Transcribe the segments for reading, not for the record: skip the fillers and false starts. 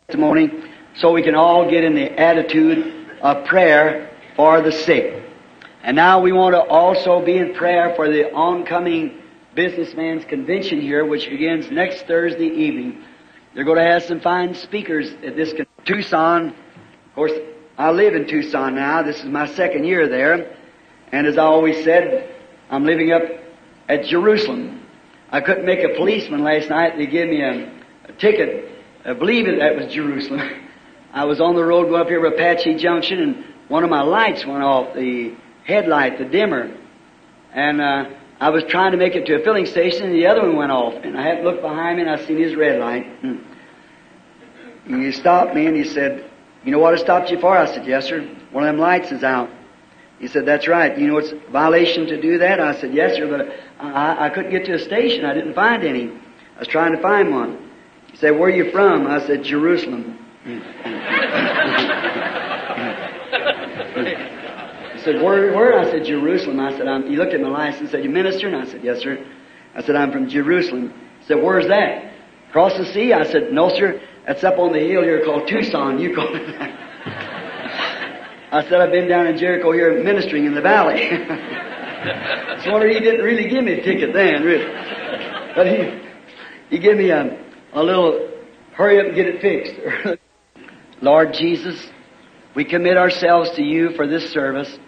testimony so we can all get in the attitude of prayer for the sick. And now we want to also be in prayer for the oncoming businessman's convention here, which begins next Thursday evening. They're going to have some fine speakers at this Tucson. Of course, I live in Tucson now. This is my second year there. And as I always said, I'm living up at Jerusalem. I couldn't make a policeman last night. They gave me a ticket. I believe that was Jerusalem. I was on the road going up here to Apache Junction, and one of my lights went off, the headlight, the dimmer. And I was trying to make it to a filling station, and the other one went off. And I had to look behind me, and I seen his red light. And he stopped me, and he said, "You know what I stopped you for?" I said, "Yes, sir. One of them lights is out." He said, "That's right. You know it's a violation to do that?" I said, "Yes, sir, but I couldn't get to a station. I didn't find any. I was trying to find one." He said, "Where are you from?" I said, "Jerusalem." He said, Where? I said, "Jerusalem." I said, he looked at my license and said, "You minister?" And I said, "Yes, sir." I said, "I'm from Jerusalem." He said, "Where's that? Across the sea?" I said, "No, sir. That's up on the hill here called Tucson. You call it that." I said, "I've been down in Jericho here ministering in the valley." It's a wonder he didn't really give me a ticket then, really. But he gave me a little hurry up and get it fixed. Lord Jesus, we commit ourselves to you for this service.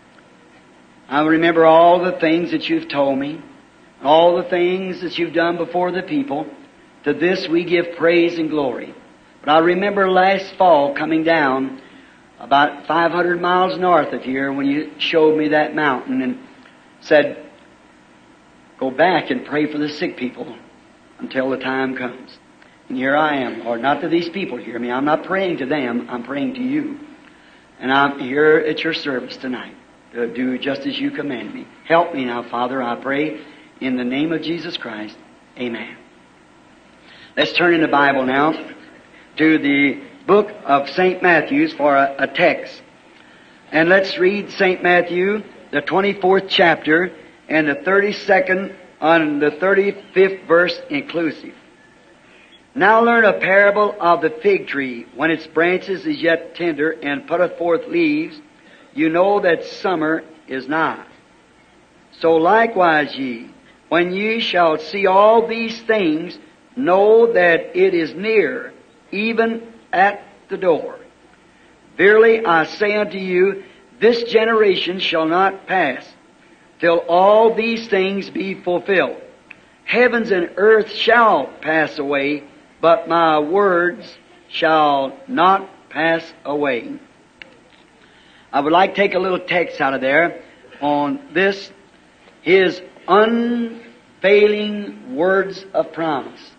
I remember all the things that you've told me, all the things that you've done before the people. To this we give praise and glory. But I remember last fall coming down about 500 miles north of here when you showed me that mountain and said, "Go back and pray for the sick people until the time comes." And here I am, Lord. Not that these people hear me. I'm not praying to them. I'm praying to you. And I'm here at your service tonight to do just as you command me. Help me now, Father, I pray, in the name of Jesus Christ. Amen. Let's turn in the Bible now to the book of St. Matthew's for a text. And let's read St. Matthew, the 24th chapter, and the 32nd and the 35th verse inclusive. "Now learn a parable of the fig tree. When its branches is yet tender and putteth forth leaves, you know that summer is nigh. So likewise ye, when ye shall see all these things, know that it is near, even at the door. Verily I say unto you, this generation shall not pass till all these things be fulfilled. Heavens and earth shall pass away, but my words shall not pass away." I would like to take a little text out of there on this, His unfailing words of promise.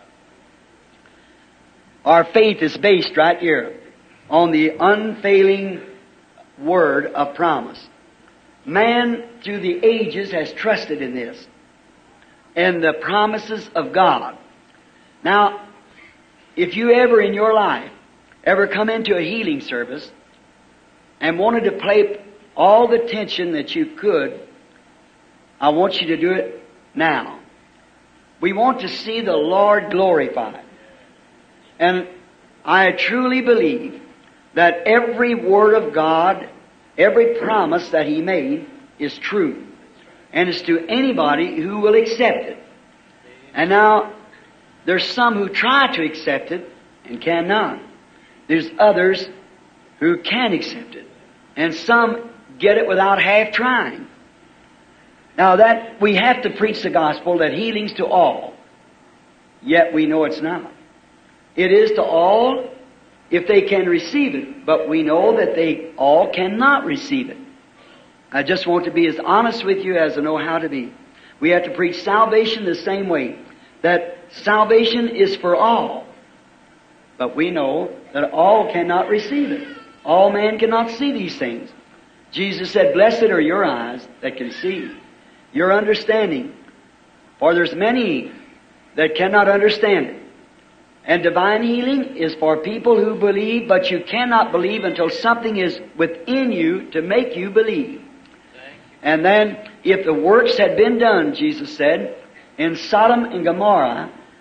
Our faith is based right here on the unfailing word of promise. Man through the ages has trusted in this and the promises of God. Now, if you ever in your life ever come into a healing service and wanted to pay all the attention that you could, I want you to do it now. We want to see the Lord glorified. And I truly believe that every word of God, every promise that He made is true. And it's to anybody who will accept it. And now, there's some who try to accept it and cannot. There's others who can accept it. And some get it without half trying. Now that we have to preach the gospel that healing's to all. Yet we know it's not. It is to all if they can receive it, but we know that they all cannot receive it. I just want to be as honest with you as I know how to be. We have to preach salvation the same way, that salvation is for all. But we know that all cannot receive it. All man cannot see these things. Jesus said, "Blessed are your eyes that can see, your understanding. For there's many that cannot understand it." And divine healing is for people who believe, but you cannot believe until something is within you to make you believe. And then, if the works had been done, Jesus said, in Sodom and Gomorrah,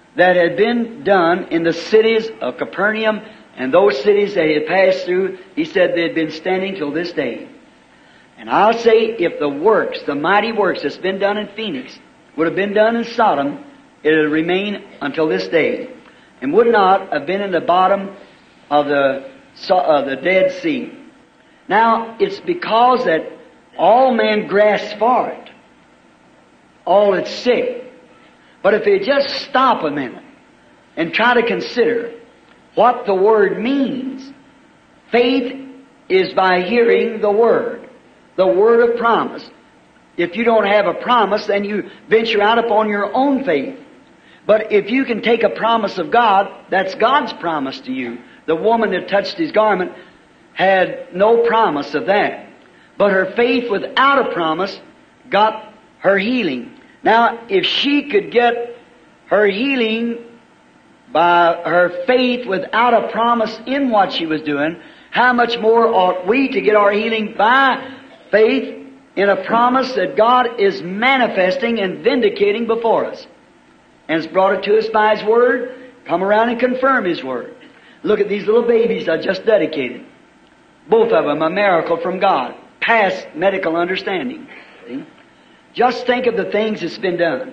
that had been done in the cities of Capernaum and those cities that he had passed through, he said they had been standing till this day. And I'll say, if the works, the mighty works that's been done in Phoenix, would have been done in Sodom, it would remain until this day, and would not have been in the bottom of the Dead Sea. Now, it's because that all men grasp for it, all that's sick. But if you just stop a minute and try to consider what the Word means, faith is by hearing the Word of promise. If you don't have a promise, then you venture out upon your own faith. But if you can take a promise of God, that's God's promise to you. The woman that touched His garment had no promise of that. But her faith without a promise got her healing. Now, if she could get her healing by her faith without a promise in what she was doing, how much more ought we to get our healing by faith in a promise that God is manifesting and vindicating before us, and has brought it to us by His Word, come around and confirm His Word. Look at these little babies I just dedicated. Both of them a miracle from God, past medical understanding. See? Just think of the things that's been done.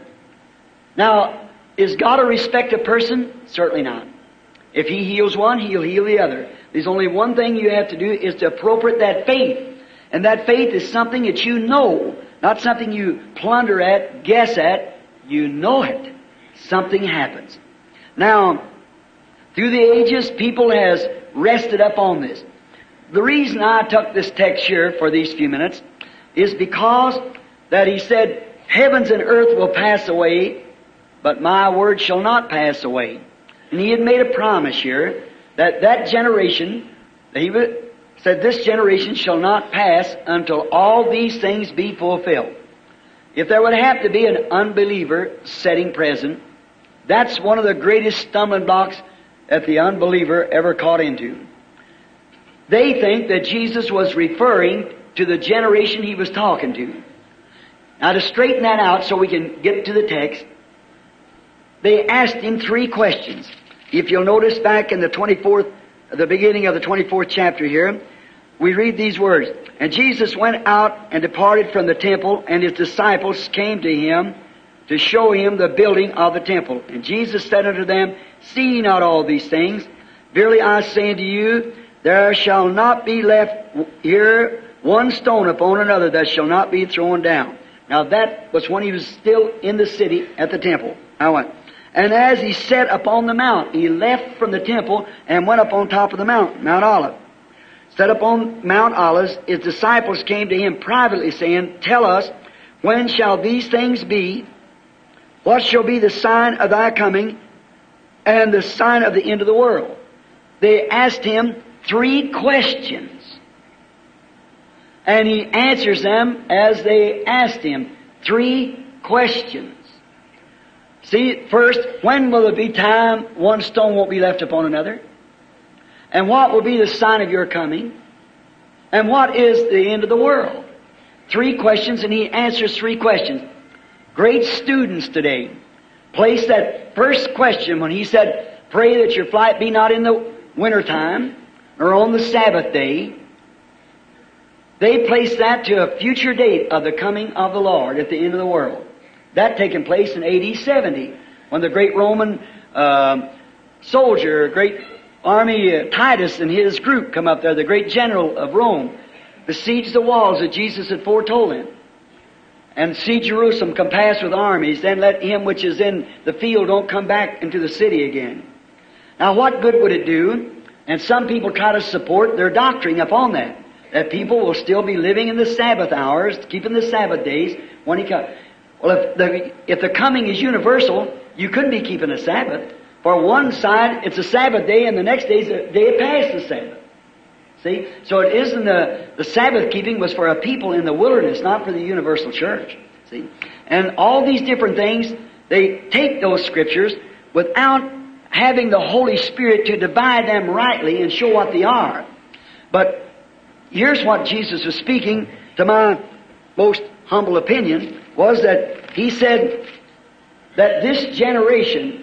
Now, is God a respected person? Certainly not. If He heals one, He'll heal the other. There's only one thing you have to do, is to appropriate that faith. And that faith is something that you know, not something you plunder at, guess at. You know it. Something happens. Now, through the ages, people has rested up on this. The reason I took this text here for these few minutes is because that He said, heavens and earth will pass away, but my word shall not pass away. And He had made a promise here that generation, He said, this generation shall not pass until all these things be fulfilled. If there would have to be an unbeliever sitting present, that's one of the greatest stumbling blocks that the unbeliever ever caught into. They think that Jesus was referring to the generation He was talking to. Now, to straighten that out so we can get to the text, they asked Him 3 questions. If you'll notice back in the beginning of the 24th chapter here, we read these words. And Jesus went out and departed from the temple, and His disciples came to Him to show Him the building of the temple. And Jesus said unto them, see ye not all these things? Verily I say unto you, there shall not be left here one stone upon another that shall not be thrown down. Now that was when He was still in the city at the temple. And as He sat upon the mount, He left from the temple and went up on top of the mount, Mount Olive. Set upon Mount Olives, His disciples came to Him privately, saying, tell us, when shall these things be? What shall be the sign of Thy coming and the sign of the end of the world? They asked Him 3 questions. And He answers them as they asked Him. 3 questions. See, first, when will there be time one stone won't be left upon another? And what will be the sign of your coming? And what is the end of the world? 3 questions, and He answers 3 questions. Great students today place that first question when He said, pray that your flight be not in the wintertime or on the Sabbath day. They place that to a future date of the coming of the Lord at the end of the world. That taking place in AD 70, when the great Roman soldier, great army, Titus and his group come up there, the great general of Rome, besieged the walls that Jesus had foretold him, and see Jerusalem compassed with armies, then let him which is in the field don't come back into the city again. Now what good would it do? And some people try to support their doctrine upon that people will still be living in the Sabbath hours, keeping the Sabbath days when He comes. Well, if the coming is universal, you couldn't be keeping a Sabbath. For one side, it's a Sabbath day, and the next day is a day past the Sabbath. See? So it isn't the Sabbath keeping was for a people in the wilderness, not for the universal church. See? And all these different things, they take those scriptures without having the Holy Spirit to divide them rightly and show what they are. But here's what Jesus was speaking, to my most humble opinion, was that He said that this generation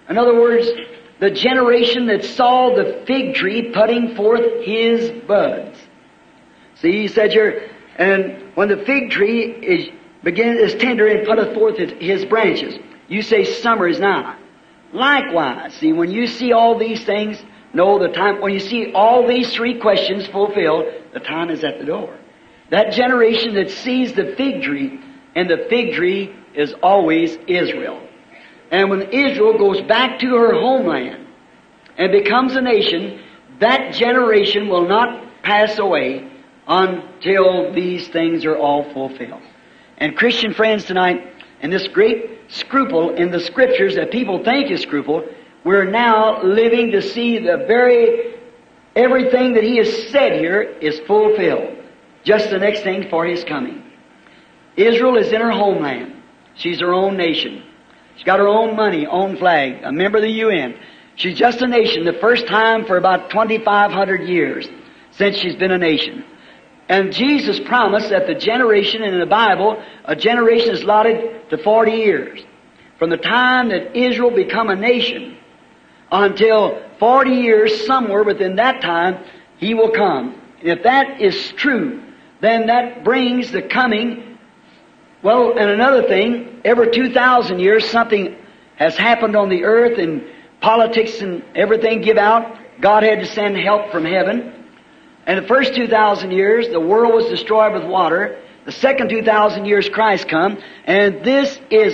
In other words, the generation that saw the fig tree putting forth his buds. See, he said here, and when the fig tree is tender and putteth forth his branches, you say summer is nigh. Likewise, see, when you see all these things, know the time, when you see all these three questions fulfilled, the time is at the door. That generation that sees the fig tree, and the fig tree is always Israel. And when Israel goes back to her homeland and becomes a nation, that generation will not pass away until these things are all fulfilled. And Christian friends tonight, and this great scruple in the Scriptures that people think is scruple, we're now living to see everything that He has said here is fulfilled. Just the next thing for His coming. Israel is in her homeland. She's her own nation. She's got her own money, own flag, a member of the UN. She's just a nation, the first time for about 2,500 years since she's been a nation. And Jesus promised that the generation, and in the Bible, a generation is allotted to 40 years. From the time that Israel become a nation until 40 years, somewhere within that time, He will come. And if that is true, then that brings the coming. Well, and another thing, every 2,000 years something has happened on the earth, and politics and everything give out. God had to send help from heaven. And the first 2,000 years, the world was destroyed with water. The second 2,000 years, Christ come. And this is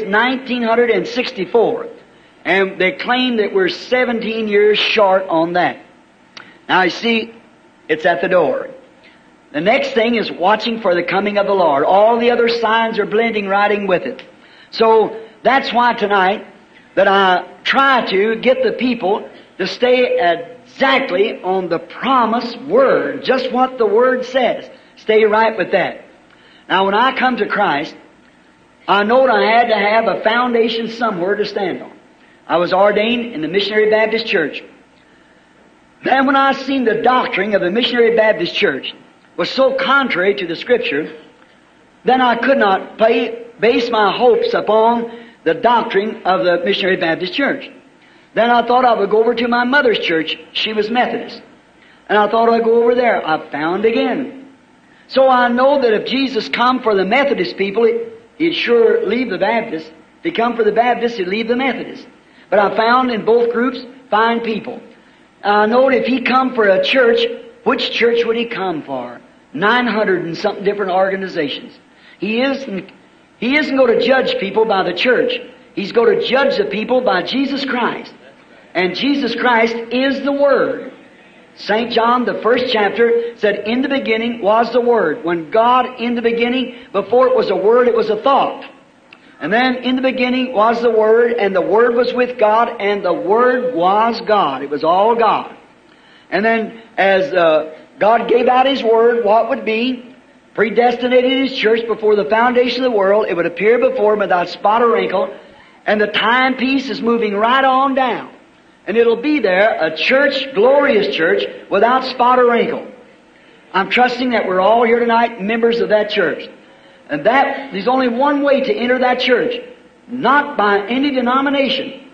1964. And they claim that we're 17 years short on that. Now, you see, it's at the door. The next thing is watching for the coming of the Lord. All the other signs are blending right in with it. So that's why tonight that I try to get the people to stay exactly on the promised Word, just what the Word says. Stay right with that. Now, when I come to Christ, I knowed I had to have a foundation somewhere to stand on. I was ordained in the Missionary Baptist Church. Then when I seen the doctrine of the Missionary Baptist Church was so contrary to the Scripture, then I could not base my hopes upon the doctrine of the Missionary Baptist Church. Then I thought I would go over to my mother's church. She was Methodist. And I thought I'd go over there. I found again. So I know that if Jesus come for the Methodist people, He'd sure leave the Baptists. If He come for the Baptists, He'd leave the Methodists. But I found in both groups fine people. I know that if He come for a church, which church would He come for? 900 and something different organizations. He isn't going to judge people by the church. He's going to judge the people by Jesus Christ. And Jesus Christ is the Word. St. John, the first chapter, said, in the beginning was the Word. When God, in the beginning, before it was a word, it was a thought. And then in the beginning was the Word, and the Word was with God, and the Word was God. It was all God. And then as God gave out His Word, what would be, predestinated His church before the foundation of the world, it would appear before Him without spot or wrinkle, and the timepiece is moving right on down. And it'll be there, a church, glorious church, without spot or wrinkle. I'm trusting that we're all here tonight members of that church. And that, there's only one way to enter that church. Not by any denomination.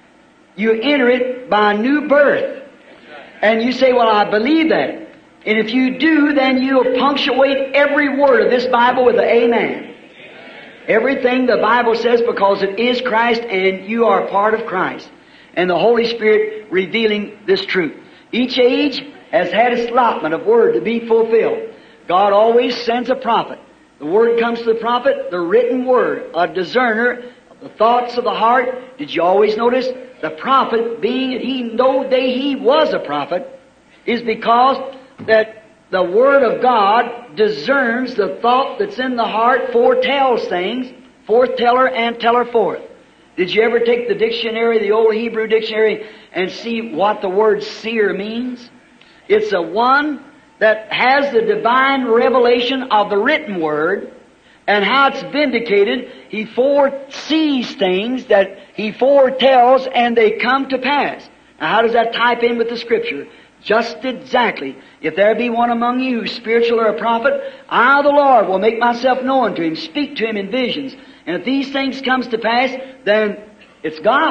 You enter it by new birth. And you say, well, I believe that. And if you do, then you'll punctuate every word of this Bible with an amen. Everything the Bible says, because it is Christ and you are part of Christ. And the Holy Spirit revealing this truth. Each age has had its allotment of word to be fulfilled. God always sends a prophet. The word comes to the prophet, the written word, a discerner of the thoughts of the heart. Did you always notice? The prophet, being no day he was a prophet, is because that the Word of God discerns the thought that's in the heart, foretells things, foreteller and teller forth. Did you ever take the dictionary, the old Hebrew dictionary, and see what the word seer means? It's a one that has the divine revelation of the written Word, and how it's vindicated. He foresees things that He foretells, and they come to pass. Now, how does that type in with the Scripture? Just exactly. If there be one among you who's spiritual or a prophet, I, the Lord, will make myself known to him, speak to him in visions. And if these things comes to pass, then it's God.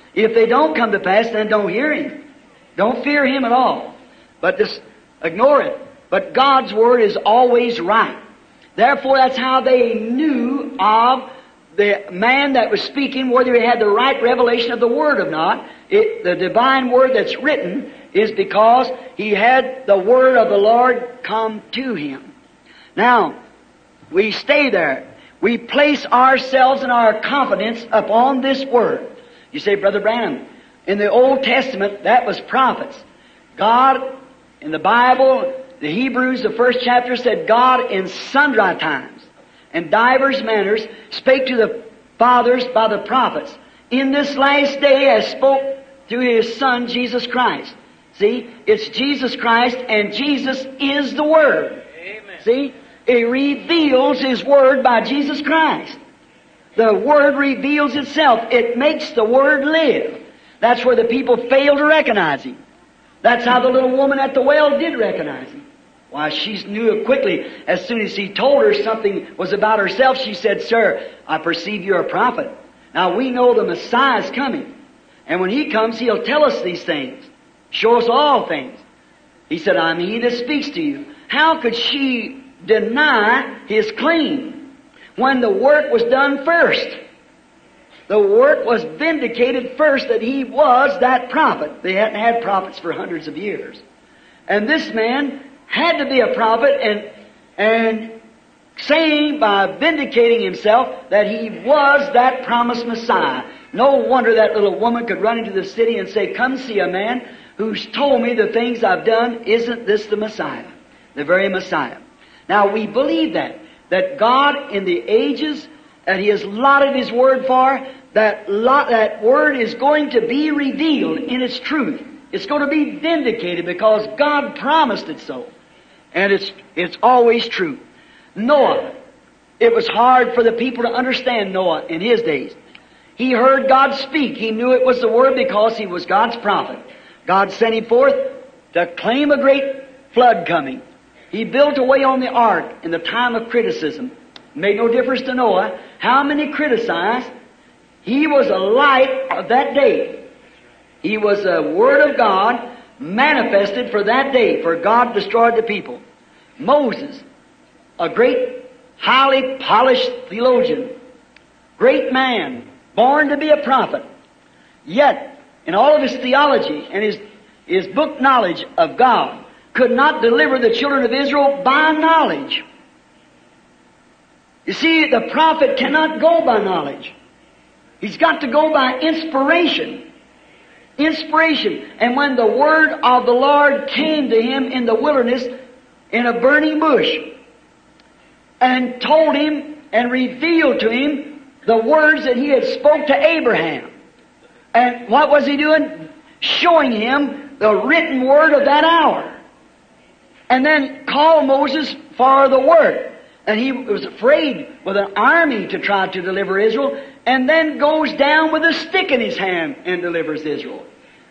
If they don't come to pass, then don't hear Him. Don't fear Him at all. But just ignore it. But God's Word is always right. Therefore, that's how they knew of the man that was speaking, whether he had the right revelation of the Word or not. The divine Word that's written is because he had the Word of the Lord come to him. Now, we stay there. We place ourselves and our confidence upon this Word. You say, Brother Branham, in the Old Testament, that was prophets. God, in the Bible, the Hebrews, the first chapter, said God in sundry times and divers manners spake to the fathers by the prophets. In this last day has spoke through His Son, Jesus Christ. See, it's Jesus Christ, and Jesus is the Word. Amen. See, it reveals His Word by Jesus Christ. The Word reveals itself. It makes the Word live. That's where the people fail to recognize Him. That's how the little woman at the well did recognize Him. Why, she knew it quickly. As soon as He told her something was about herself, she said, Sir, I perceive you're a prophet. Now, we know the Messiah is coming. And when He comes, He'll tell us these things. Show us all things. He said, I'm He that speaks to you. How could she deny His claim when the work was done first? The work was vindicated first that He was that prophet. They hadn't had prophets for hundreds of years. And this man had to be a prophet and saying by vindicating himself that he was that promised Messiah. No wonder that little woman could run into the city and say, come see a man who's told me the things I've done. Isn't this the Messiah? The very Messiah. Now we believe that God in the ages that He has allotted His Word for, that Word is going to be revealed in its truth. It's going to be vindicated because God promised it so. And it's always true. Noah. It was hard for the people to understand Noah in his days. He heard God speak. He knew it was the Word because he was God's prophet. God sent him forth to claim a great flood coming. He built away on the ark in the time of criticism. Made no difference to Noah how many criticized. He was a light of that day. He was a Word of God manifested for that day, for God destroyed the people. Moses, a great, highly polished theologian, great man, born to be a prophet, yet in all of his theology and his book knowledge of God, could not deliver the children of Israel by knowledge. You see, the prophet cannot go by knowledge. He's got to go by inspiration. Inspiration. And when the Word of the Lord came to him in the wilderness, in a burning bush, and told him and revealed to him the words that He had spoke to Abraham. And what was He doing? Showing him the written Word of that hour. And then called Moses for the work. And he was afraid with an army to try to deliver Israel, and then goes down with a stick in his hand and delivers Israel.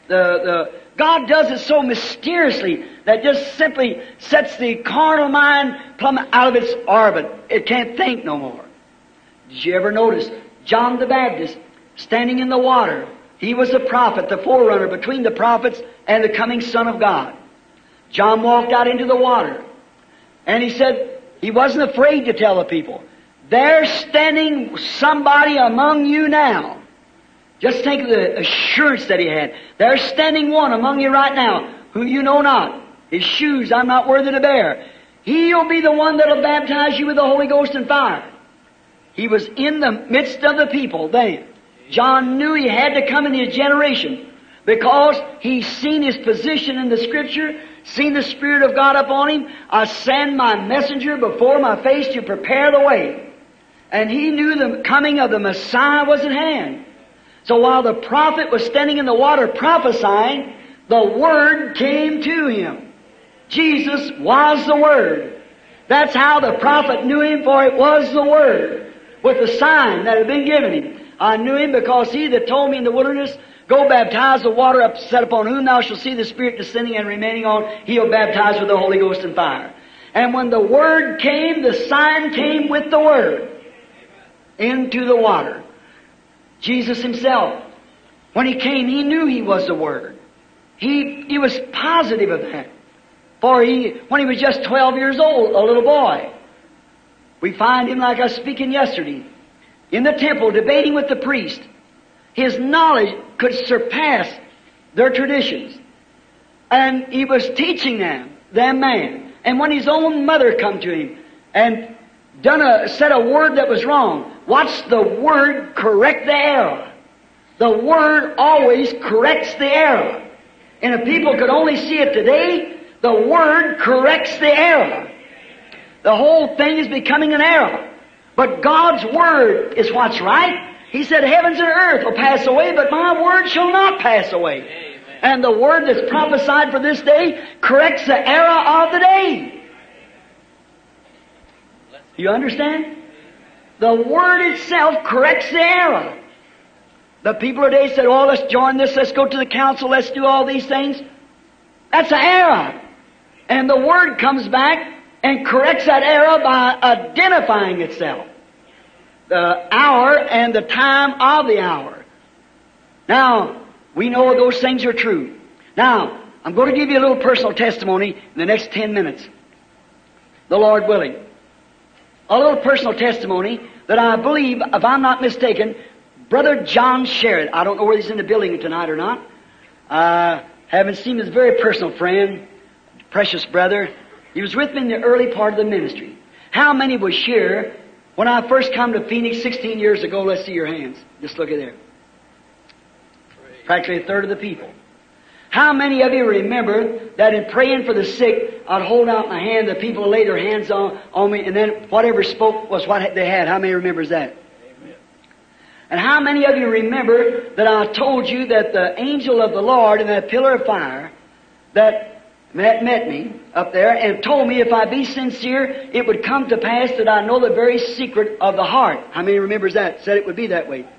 God does it so mysteriously that just simply sets the carnal mind plumb out of its orbit. It can't think no more. Did you ever notice John the Baptist standing in the water? He was the prophet, the forerunner between the prophets and the coming Son of God. John walked out into the water, and he said, he wasn't afraid to tell the people, there's standing somebody among you now. Just think of the assurance that he had. There's standing one among you right now who you know not. His shoes I'm not worthy to bear. He'll be the one that'll baptize you with the Holy Ghost and fire. He was in the midst of the people then. John knew he had to come in his generation because he's seen his position in the Scripture, seen the Spirit of God upon him. I send my messenger before my face to prepare the way. And he knew the coming of the Messiah was at hand. So while the prophet was standing in the water prophesying, the Word came to him. Jesus was the Word. That's how the prophet knew Him, for it was the Word, with the sign that had been given him. I knew Him because He that told me in the wilderness, go baptize the water set upon whom thou shalt see the Spirit descending and remaining on, He'll baptize with the Holy Ghost and fire. And when the Word came, the sign came with the Word into the water. Jesus Himself, When He came, He knew He was the Word. He was positive of that. For when He was just 12 years old, a little boy, we find Him, like I was speaking yesterday, in the temple debating with the priest. His knowledge could surpass their traditions. And He was teaching them man. And when His own mother come to Him and said a word that was wrong, watch the Word correct the error. The Word always corrects the error. And if people could only see it today, the Word corrects the error. The whole thing is becoming an error. But God's Word is what's right. He said, heavens and earth will pass away, but my Word shall not pass away. Amen. And the Word that's prophesied for this day corrects the error of the day. You understand? The Word itself corrects the error. The people today said, oh, let's join this, let's go to the council, let's do all these things. That's an error. And the Word comes back and corrects that error by identifying itself. The hour and the time of the hour. Now, we know those things are true. Now, I'm going to give you a little personal testimony in the next 10 minutes. The Lord willing. A little personal testimony that I believe, if I'm not mistaken, Brother John Sherritt, I don't know whether he's in the building tonight or not. Haven't seen him as a very personal friend, precious brother. He was with me in the early part of the ministry. How many was here when I first come to Phoenix 16 years ago? Let's see your hands. Just look at there. Practically a third of the people. How many of you remember that in praying for the sick, I'd hold out my hand, the people would lay their hands on me, and then whatever spoke was what they had? How many remembers that? Amen. And how many of you remember that I told you that the angel of the Lord in that pillar of fire that met me up there and told me if I be sincere, it would come to pass that I know the very secret of the heart. How many remembers that? Said it would be that way.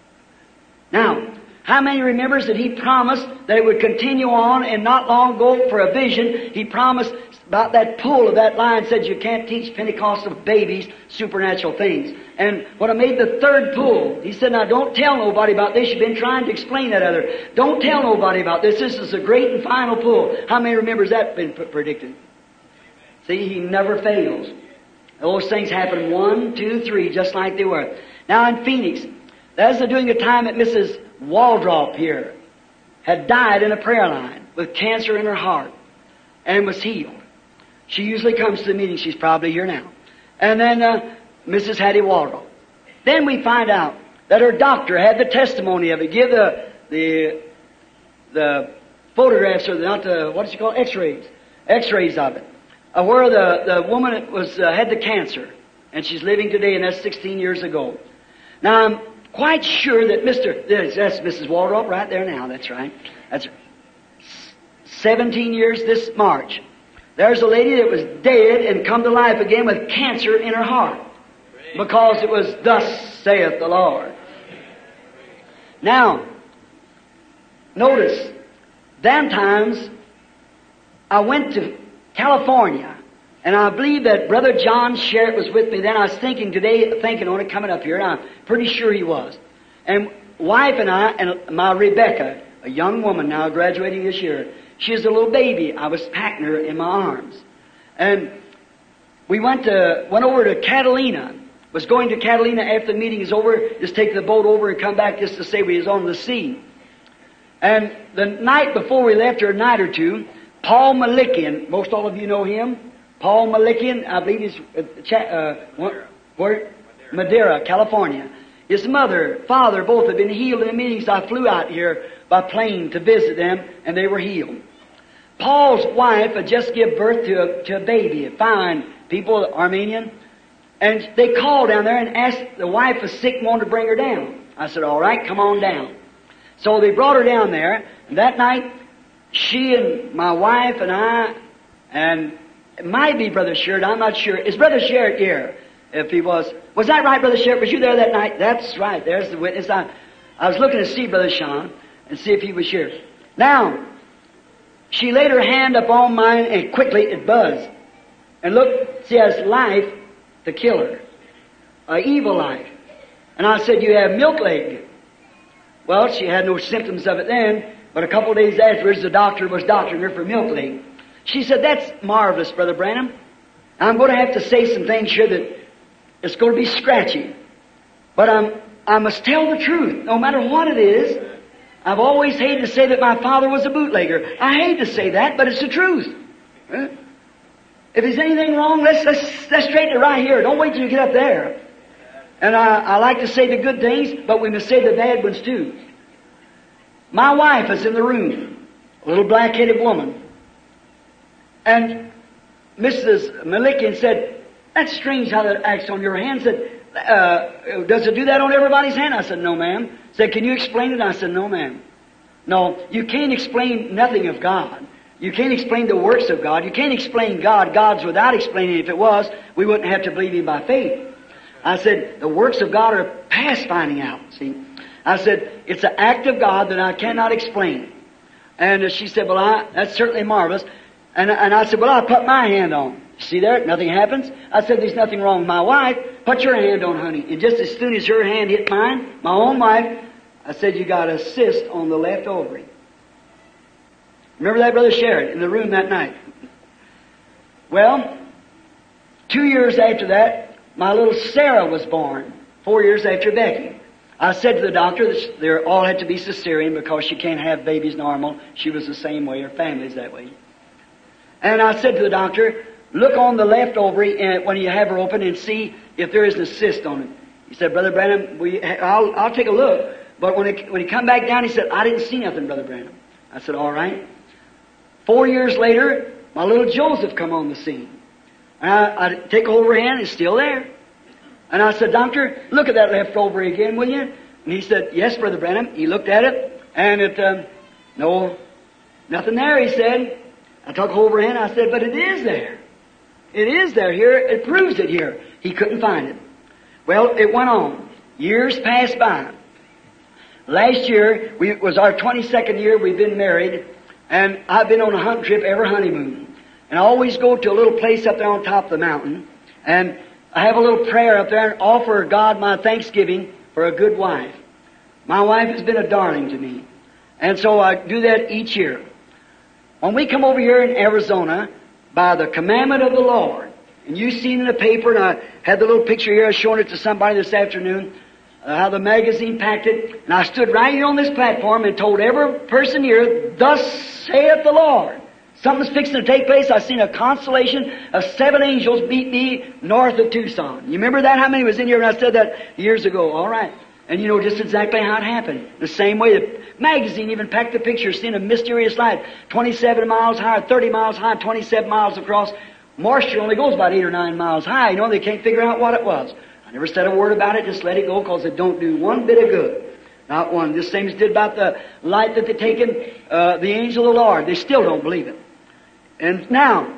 Now, how many remembers that He promised that it would continue on, and not long ago for a vision, He promised about that pull of that line, said you can't teach Pentecostal babies supernatural things. And when I made the third pull, He said, now don't tell nobody about this. You've been trying to explain that other. Don't tell nobody about this. This is a great and final pull. How many remembers that been predicted? See, He never fails. Those things happen 1, 2, 3, just like they were. Now in Phoenix, that was during a time that Mrs. Waldrop here had died in a prayer line with cancer in her heart and was healed. She usually comes to the meeting. She's probably here now. And then Mrs. Hattie Waldrop. Then we find out that her doctor had the testimony of it. Give the photographs, or not the, what is it called? X-rays of it. Where the woman had the cancer, and she's living today, and that's 16 years ago. Now, I'm quite sure that that's Mrs. Waldrop right there now, that's right. That's 17 years this March. There's a lady that was dead and come to life again with cancer in her heart. Because it was thus saith the Lord. Now, notice, them times I went to California, and I believe that Brother John Sherritt was with me then. I was thinking on it coming up here, and I'm pretty sure he was. And wife and I, and my Rebecca, a young woman now graduating this year, she was a little baby. I was packing her in my arms. And we went over to Catalina. Was going to Catalina after the meeting is over, just take the boat over and come back just to say we was on the sea. And the night before we left, or a night or two, Paul Malikian, most all of you know him, Paul Malikian, I believe he's Madera, California. His mother, father, both have been healed in the meetings. I flew out here by plane to visit them, and they were healed. Paul's wife had just given birth to a baby, a fine people, Armenian, and they called down there and asked, the wife was sick and wanted to bring her down. I said, all right, come on down. So they brought her down there, and that night, she and my wife and I, and it might be Brother Sherritt, I'm not sure. Is Brother Sherritt here? If he was that right, Brother Sherritt? Was you there that night? That's right. There's the witness. I was looking to see Brother Sean and see if he was here. Now, she laid her hand upon mine, and quickly it buzzed. And look, she has life to kill her. An evil life. And I said, you have milk leg. Well, she had no symptoms of it then, but a couple of days afterwards, the doctor was doctoring her for milk leak. She said, "That's marvelous, Brother Branham. I'm going to have to say some things here that it's going to be scratchy. But I must tell the truth, no matter what it is. I've always hated to say that my father was a bootlegger. I hate to say that, but it's the truth. Huh? If there's anything wrong, let's straighten it right here. Don't wait till you get up there. And I like to say the good things, but we must say the bad ones too. My wife is in the room, a little black-headed woman. And Mrs. Malikian said, "That's strange how that acts on your hand." Said, "Does it do that on everybody's hand?" I said, "No, ma'am." Said, "Can you explain it?" I said, "No, ma'am." No, you can't explain nothing of God. You can't explain the works of God. You can't explain God. God's without explaining. If it was, we wouldn't have to believe Him by faith. I said, the works of God are past finding out, see. I said, it's an act of God that I cannot explain. And she said, "Well, that's certainly marvelous." And I said, "Well, I put my hand on. See there? Nothing happens." I said, "There's nothing wrong with my wife. Put your hand on, honey." And just as soon as her hand hit mine, my own wife, I said, "You got a cyst on the left ovary." Remember that, Brother Sherrod, in the room that night? Well, 2 years after that, my little Sarah was born, 4 years after Becky. I said to the doctor that they all had to be cesarean because she can't have babies normal. She was the same way. Her family's that way. And I said to the doctor, "Look on the left ovary when you have her open and see if there isn't a cyst on it." He said, "Brother Branham, I'll take a look." But when he come back down, he said, "I didn't see nothing, Brother Branham." I said, "All right." 4 years later, my little Joseph come on the scene. And I take hold of her hand, it's still there. And I said, "Doctor, look at that left ovary again, will you?" And he said, "Yes, Brother Branham." He looked at it, and no, nothing there, he said. I took hold of her hand, I said, "But it is there. It is there here. It proves it here." He couldn't find it. Well, it went on. Years passed by. Last year, it was our 22nd year we've been married, and I've been on a hunting trip every honeymoon. And I always go to a little place up there on top of the mountain, and I have a little prayer up there and offer God my thanksgiving for a good wife. My wife has been a darling to me. And so I do that each year. When we come over here in Arizona, by the commandment of the Lord, and you've seen in the paper, and I had the little picture here, I was showing it to somebody this afternoon, how the magazine packed it, and I stood right here on this platform and told every person here, "Thus saith the Lord." Something's fixing to take place. I seen a constellation of 7 angels meet me north of Tucson. You remember that? How many was in here when I said that years ago? All right. And you know just exactly how it happened. The same way the magazine even packed the picture, seeing a mysterious light, 27 miles high, 30 miles high, 27 miles across. Moisture only goes about 8 or 9 miles high. You know, they can't figure out what it was. I never said a word about it, just let it go, because it don't do one bit of good. Not one. This same as did about the light that they've taken, the angel of the Lord. They still don't believe it. And now,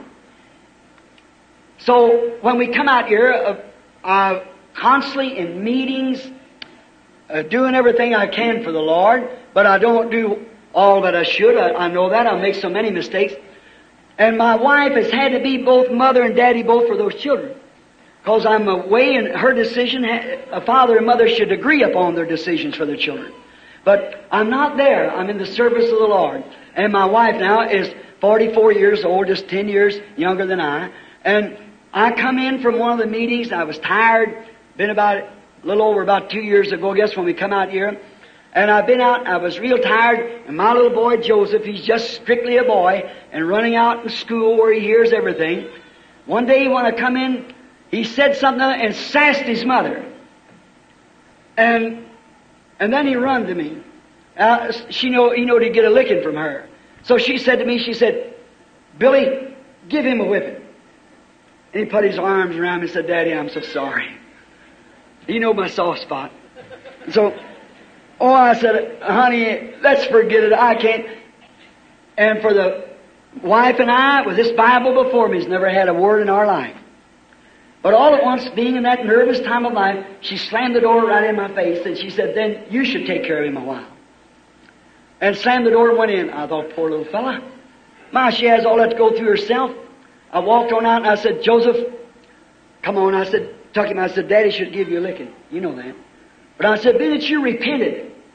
so when we come out here, constantly in meetings, doing everything I can for the Lord, but I don't do all that I should. I know that. I make so many mistakes. And my wife has had to be both mother and daddy both for those children. Because I'm away, and her decision, a father and mother should agree upon their decisions for their children. But I'm not there. I'm in the service of the Lord. And my wife now is 44 years old, just 10 years younger than I. And I come in from one of the meetings, and I was tired. Been about a little over about 2 years ago, I guess, when we come out here. And I've been out, I was real tired, and my little boy Joseph, he's just strictly a boy, and running out in school where he hears everything. One day when I come in, he said something and sassed his mother. And then he run to me. He knew to get a licking from her. So she said to me, she said, "Billy, give him a whipping." And he put his arms around me and said, "Daddy, I'm so sorry. You know my soft spot." So, I said, "Honey, let's forget it. I can't." And for the wife and I, with this Bible before me, has never had a word in our life. But all at once, being in that nervous time of life, she slammed the door right in my face, and she said, "Then you should take care of him a while." And slammed the door and went in. I thought, poor little fella. My, she has all that to go through herself. I walked on out and I said, "Joseph, come on." I said, took him, I said, "Daddy should give you a licking." You know that. But I said, "Being that you repented,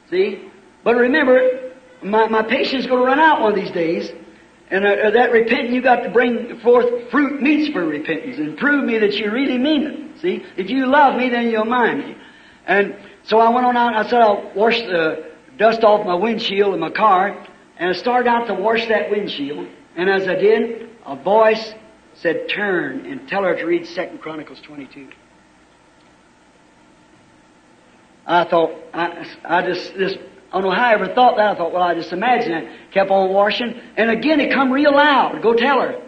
See? But remember, my patience is going to run out one of these days. And that repentance, you got to bring forth fruit meets for repentance and prove me that you really mean it. See? If you love me, then you'll mind me. And so I went on out and I said, I'll wash the dust off my windshield in my car. And I started out to wash that windshield. And as I did, a voice said, turn and tell her to read 2 Chronicles 22. I thought, I don't know how I ever thought that. I thought, well, I just imagined it. Kept on washing. And again, it come real loud. Go tell her.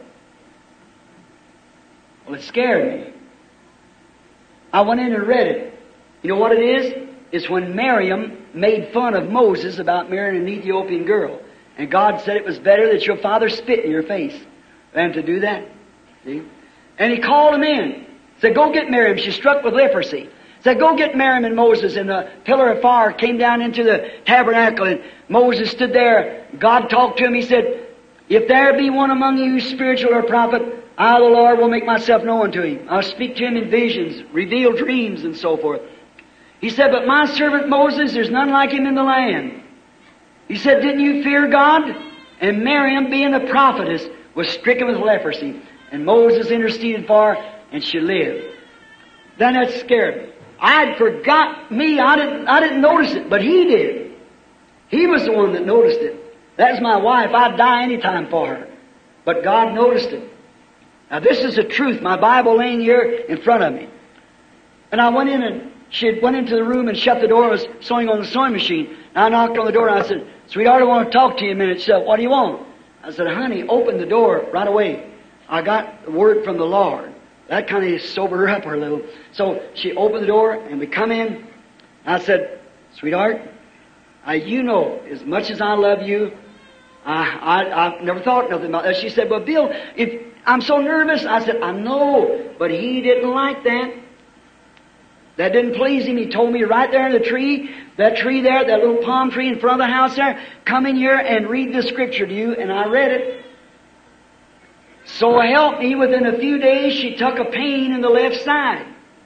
Well, it scared me. I went in and read it. You know what it is? It's when Miriam made fun of Moses about marrying an Ethiopian girl. And God said it was better that your father spit in your face than to do that. See? And He called him in. Said, go get Miriam. She's struck with leprosy. Said, go get Miriam and Moses. And the pillar of fire came down into the tabernacle. And Moses stood there. God talked to him. He said, if there be one among you spiritual or prophet, I, the Lord, will make myself known to him. I'll speak to him in visions, reveal dreams, and so forth. He said, but my servant Moses, there's none like him in the land. He said, didn't you fear God? And Miriam, being a prophetess, was stricken with leprosy. And Moses interceded for her, and she lived. Then that scared me. I'd forgot me. I didn't notice it, but he did. He was the one that noticed it. That's my wife. I'd die any time for her. But God noticed it. Now this is the truth. My Bible laying here in front of me. And I went in and she went into the room and shut the door and was sewing on the sewing machine. And I knocked on the door and I said, sweetheart, I want to talk to you a minute. She said, what do you want? I said, honey, open the door right away. I got the word from the Lord. That kind of sobered her up a little. So she opened the door and we come in. I said, sweetheart, you know, as much as I love you, I never thought nothing about that. She said, well, Bill, if I'm so nervous. I said, I know, but he didn't like that. That didn't please him. He told me right there in the tree, that tree there, that little palm tree in front of the house there, come in here and read the scripture to you. And I read it. So help me, within a few days she took a pain in the left side.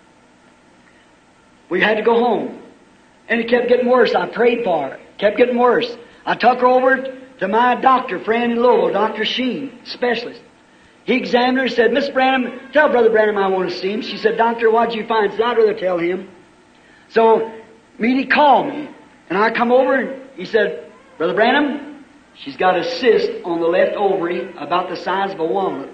We had to go home. And it kept getting worse. I prayed for her. Kept getting worse. I took her over to my doctor friend in Louisville, Dr. Sheen, specialist. He examined her and said, Miss Branham, tell Brother Branham I want to see him. She said, Doctor, what did you find? I said, I'd rather tell him. So, he called me. And I come over and he said, Brother Branham, she's got a cyst on the left ovary about the size of a walnut.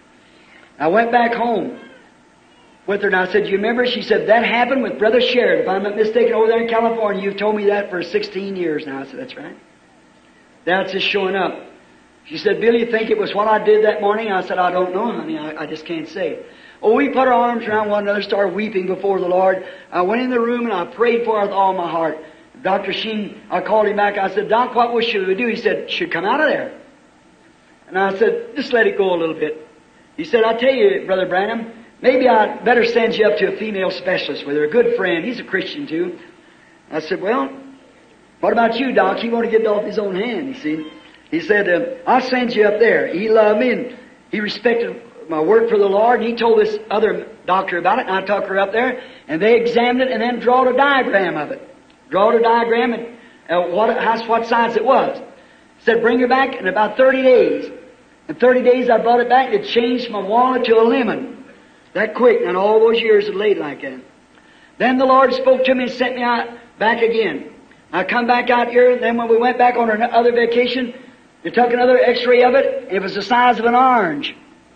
I went back home with her and I said, do you remember? She said, that happened with Brother Sherrod. If I'm not mistaken, over there in California, you've told me that for 16 years now. I said, that's right. That's just showing up. She said, Bill, you think it was what I did that morning? I said, I don't know, honey. I just can't say. Oh, we put our arms around one another, started weeping before the Lord. I went in the room and I prayed for her with all my heart. Dr. Sheen, I called him back. I said, Doc, what should we do? He said, should come out of there. And I said, just let it go a little bit. He said, I'll tell you, Brother Branham, maybe I'd better send you up to a female specialist with her, a good friend. He's a Christian too. I said, well, what about you, Doc? He wanted to get it off his own hand, you see. He said, I'll send you up there. He loved me and he respected my work for the Lord. And he told this other doctor about it. And I took her up there and they examined it and then drawed a diagram of it. Drawed a diagram and what size it was. Said, bring her back in about 30 days. In 30 days I brought it back. It changed from a walnut to a lemon. That quick. And all those years it laid like that. Then the Lord spoke to me and sent me out back again. I come back out here. And then when we went back on our other vacation, they took another x-ray of it. It was the size of an orange.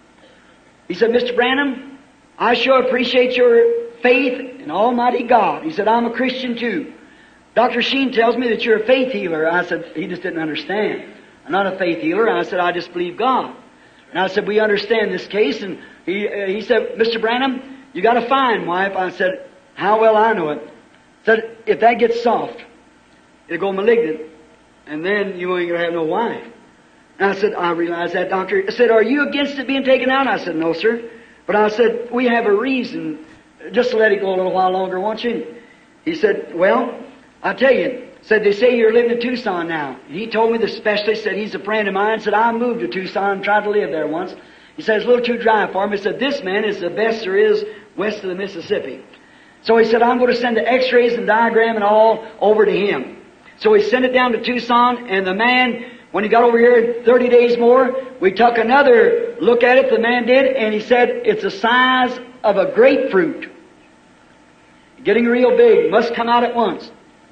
He said, Mr. Branham, I sure appreciate your faith in Almighty God. He said, I'm a Christian too. Dr. Sheen tells me that you're a faith healer. I said, he just didn't understand. I'm not a faith healer. I said, I just believe God. And I said, we understand this case. And he said, Mr. Branham, you got a fine wife. I said, how well I know it. He said, if that gets soft, it'll go malignant. And then you ain't going to have no wife. And I said, I realized that, doctor. I said, are you against it being taken out? I said, no, sir. But I said, we have a reason. Just to let it go a little while longer, won't you? He said, well, I tell you. Said, they say you're living in Tucson now. He told me, the specialist said he's a friend of mine. Said, I moved to Tucson and tried to live there once. He said, it's a little too dry for him. He said, this man is the best there is west of the Mississippi. So he said, I'm going to send the x-rays and diagram and all over to him. So we sent it down to Tucson, and the man, when he got over here in 30 days more, we took another look at it, the man did, and he said it's the size of a grapefruit. Getting real big, must come out at once.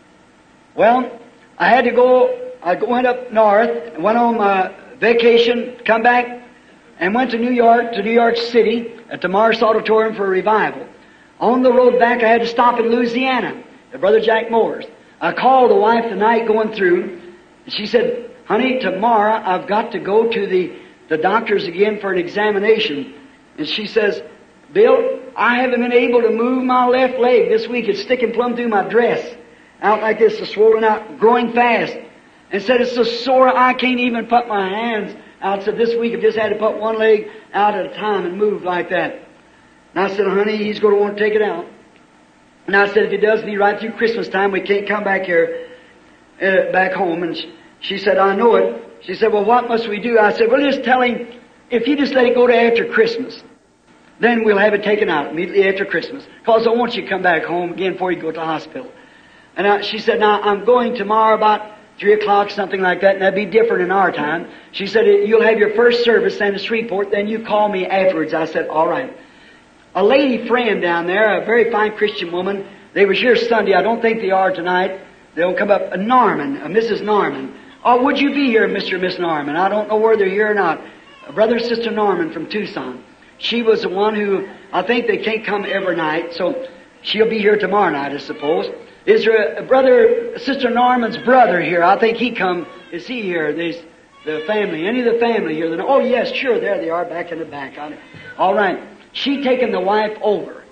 Well, I had to go, I went up north, went on my vacation, come back, and went to New York City, at the Mars Auditorium for a revival. On the road back, I had to stop in Louisiana, at Brother Jack Moore's. I called the wife the night going through, and she said, honey, tomorrow I've got to go to the doctors again for an examination. And she says, Bill, I haven't been able to move my left leg this week. It's sticking plumb through my dress. Out like this, it's swollen out, growing fast. And said, it's so sore I can't even put my hands out. Said, this week I've just had to put one leg out at a time and move like that. And I said, honey, he's going to want to take it out. And I said, if he does, be right through Christmas time. We can't come back here, back home. And she said, I know it. She said, well, what must we do? I said, well, just tell him, if you just let it go to after Christmas, then we'll have it taken out immediately after Christmas. Because I want you to come back home again before you go to the hospital. And she said, now, I'm going tomorrow about 3 o'clock, something like that, and that'd be different in our time. She said, you'll have your first service then at Shreveport, then you call me afterwards. I said, all right. A lady friend down there, a very fine Christian woman, they was here Sunday. I don't think they are tonight. They'll come up. Norman, Mrs. Norman. Oh, would you be here, Mr. and Miss Norman? I don't know whether they're here or not. Brother and Sister Norman from Tucson. She was the one who, I think they can't come every night, so she'll be here tomorrow night, I suppose. Is there a brother, Sister Norman's brother here? I think he come. Is he here? There's the family. Any of the family here? Oh, yes, sure. There they are, back in the back. All right. She taken the wife over.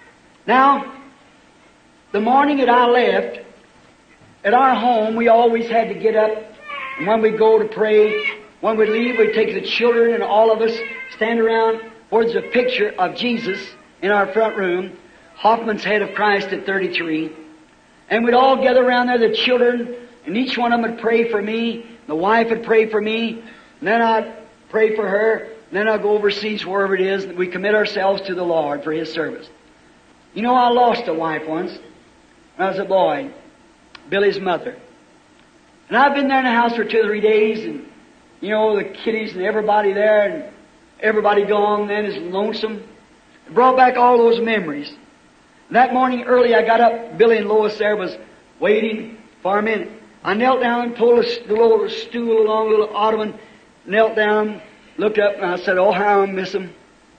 Now, the morning that I left, at our home, we always had to get up, and when we go to pray, when we leave, we take the children and all of us stand around where there's a picture of Jesus in our front room, Hoffman's Head of Christ at 33. And we'd all gather around there, the children, and each one of them would pray for me. The wife would pray for me, and then I'd pray for her, and then I'd go overseas wherever it is, and we commit ourselves to the Lord for His service. You know, I lost a wife once when I was a boy, Billy's mother. And I've been there in the house for 2 or 3 days, and, you know, the kiddies and everybody there, and everybody gone then is lonesome. It brought back all those memories. That morning early I got up, Billy and Lois there was waiting for a minute. I knelt down and pulled the little stool along, a little ottoman, knelt down, looked up, and I said, oh, how I miss them.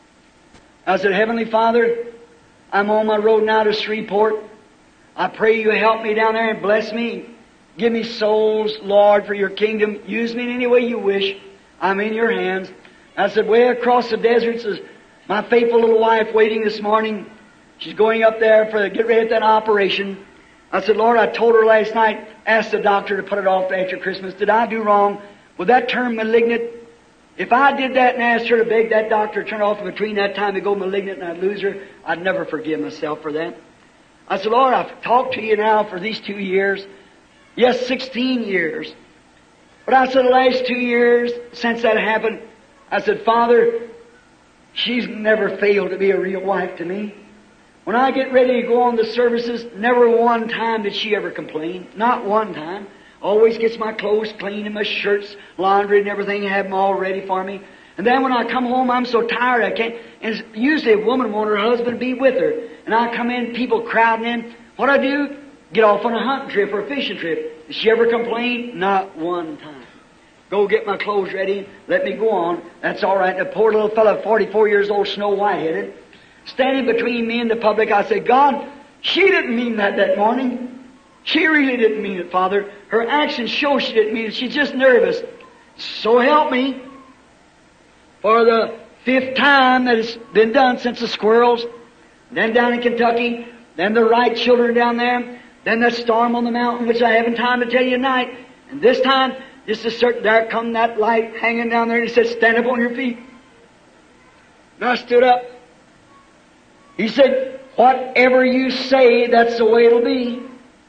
I said, Heavenly Father, I'm on my road now to Shreveport. I pray you help me down there and bless me. Give me souls, Lord, for your kingdom. Use me in any way you wish. I'm in your hands. I said, way across the deserts is my faithful little wife waiting this morning. She's going up there to get ready at that operation. I said, Lord, I told her last night, ask the doctor to put it off after Christmas. Did I do wrong? Would that turn malignant? If I did that and asked her to beg that doctor to turn it off between that time to go malignant and I'd lose her, I'd never forgive myself for that. I said, Lord, I've talked to you now for these 2 years. Yes, 16 years. But I said the last 2 years since that happened, I said, Father, she's never failed to be a real wife to me. When I get ready to go on the services, never one time did she ever complain. Not one time. Always gets my clothes clean and my shirts laundered and everything, have them all ready for me. And then when I come home, I'm so tired I can't. And usually a woman wants her husband to be with her. And I come in, people crowding in. What I do? Get off on a hunting trip or a fishing trip. Did she ever complain? Not one time. Go get my clothes ready. Let me go on. That's all right. The poor little fellow, 44 years old, Snow White-headed, standing between me and the public, I said, God, she didn't mean that morning. She really didn't mean it, Father. Her actions show she didn't mean it. She's just nervous. So help me. For the 5th time that it's been done since the squirrels, then down in Kentucky, then the Wright children down there, then that storm on the mountain, which I haven't time to tell you tonight. And this time, just as certain, there come that light hanging down there, and he said, stand up on your feet. And I stood up. He said, whatever you say, that's the way it'll be.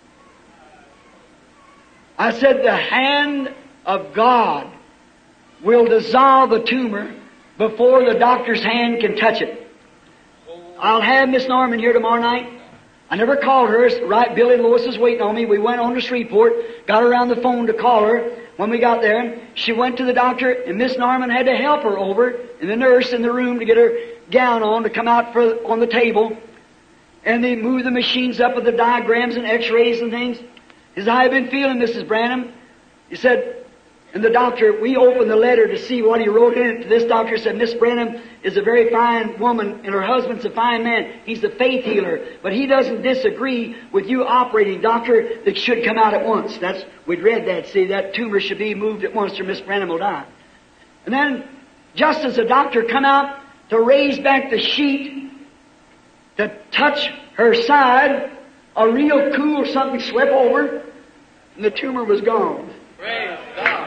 I said, the hand of God will dissolve the tumor before the doctor's hand can touch it. I'll have Miss Norman here tomorrow night. I never called her. Right, Billy Lois was waiting on me. We went on to Shreveport, got her on the phone to call her. When we got there, she went to the doctor, and Miss Norman had to help her over, and the nurse in the room to get her gown on to come out on the table. And they moved the machines up with the diagrams and x-rays and things. He said, "How have you been feeling, Mrs. Branham?" He said, and the doctor, we opened the letter to see what he wrote in it. This doctor said, "Miss Branham is a very fine woman, and her husband's a fine man. He's a faith healer, but he doesn't disagree with you operating, doctor. That should come out at once." We'd read that. See, that tumor should be moved at once, or Miss Branham will die. And then, just as the doctor come out to raise back the sheet to touch her side, a real cool something swept over, and the tumor was gone. Praise God.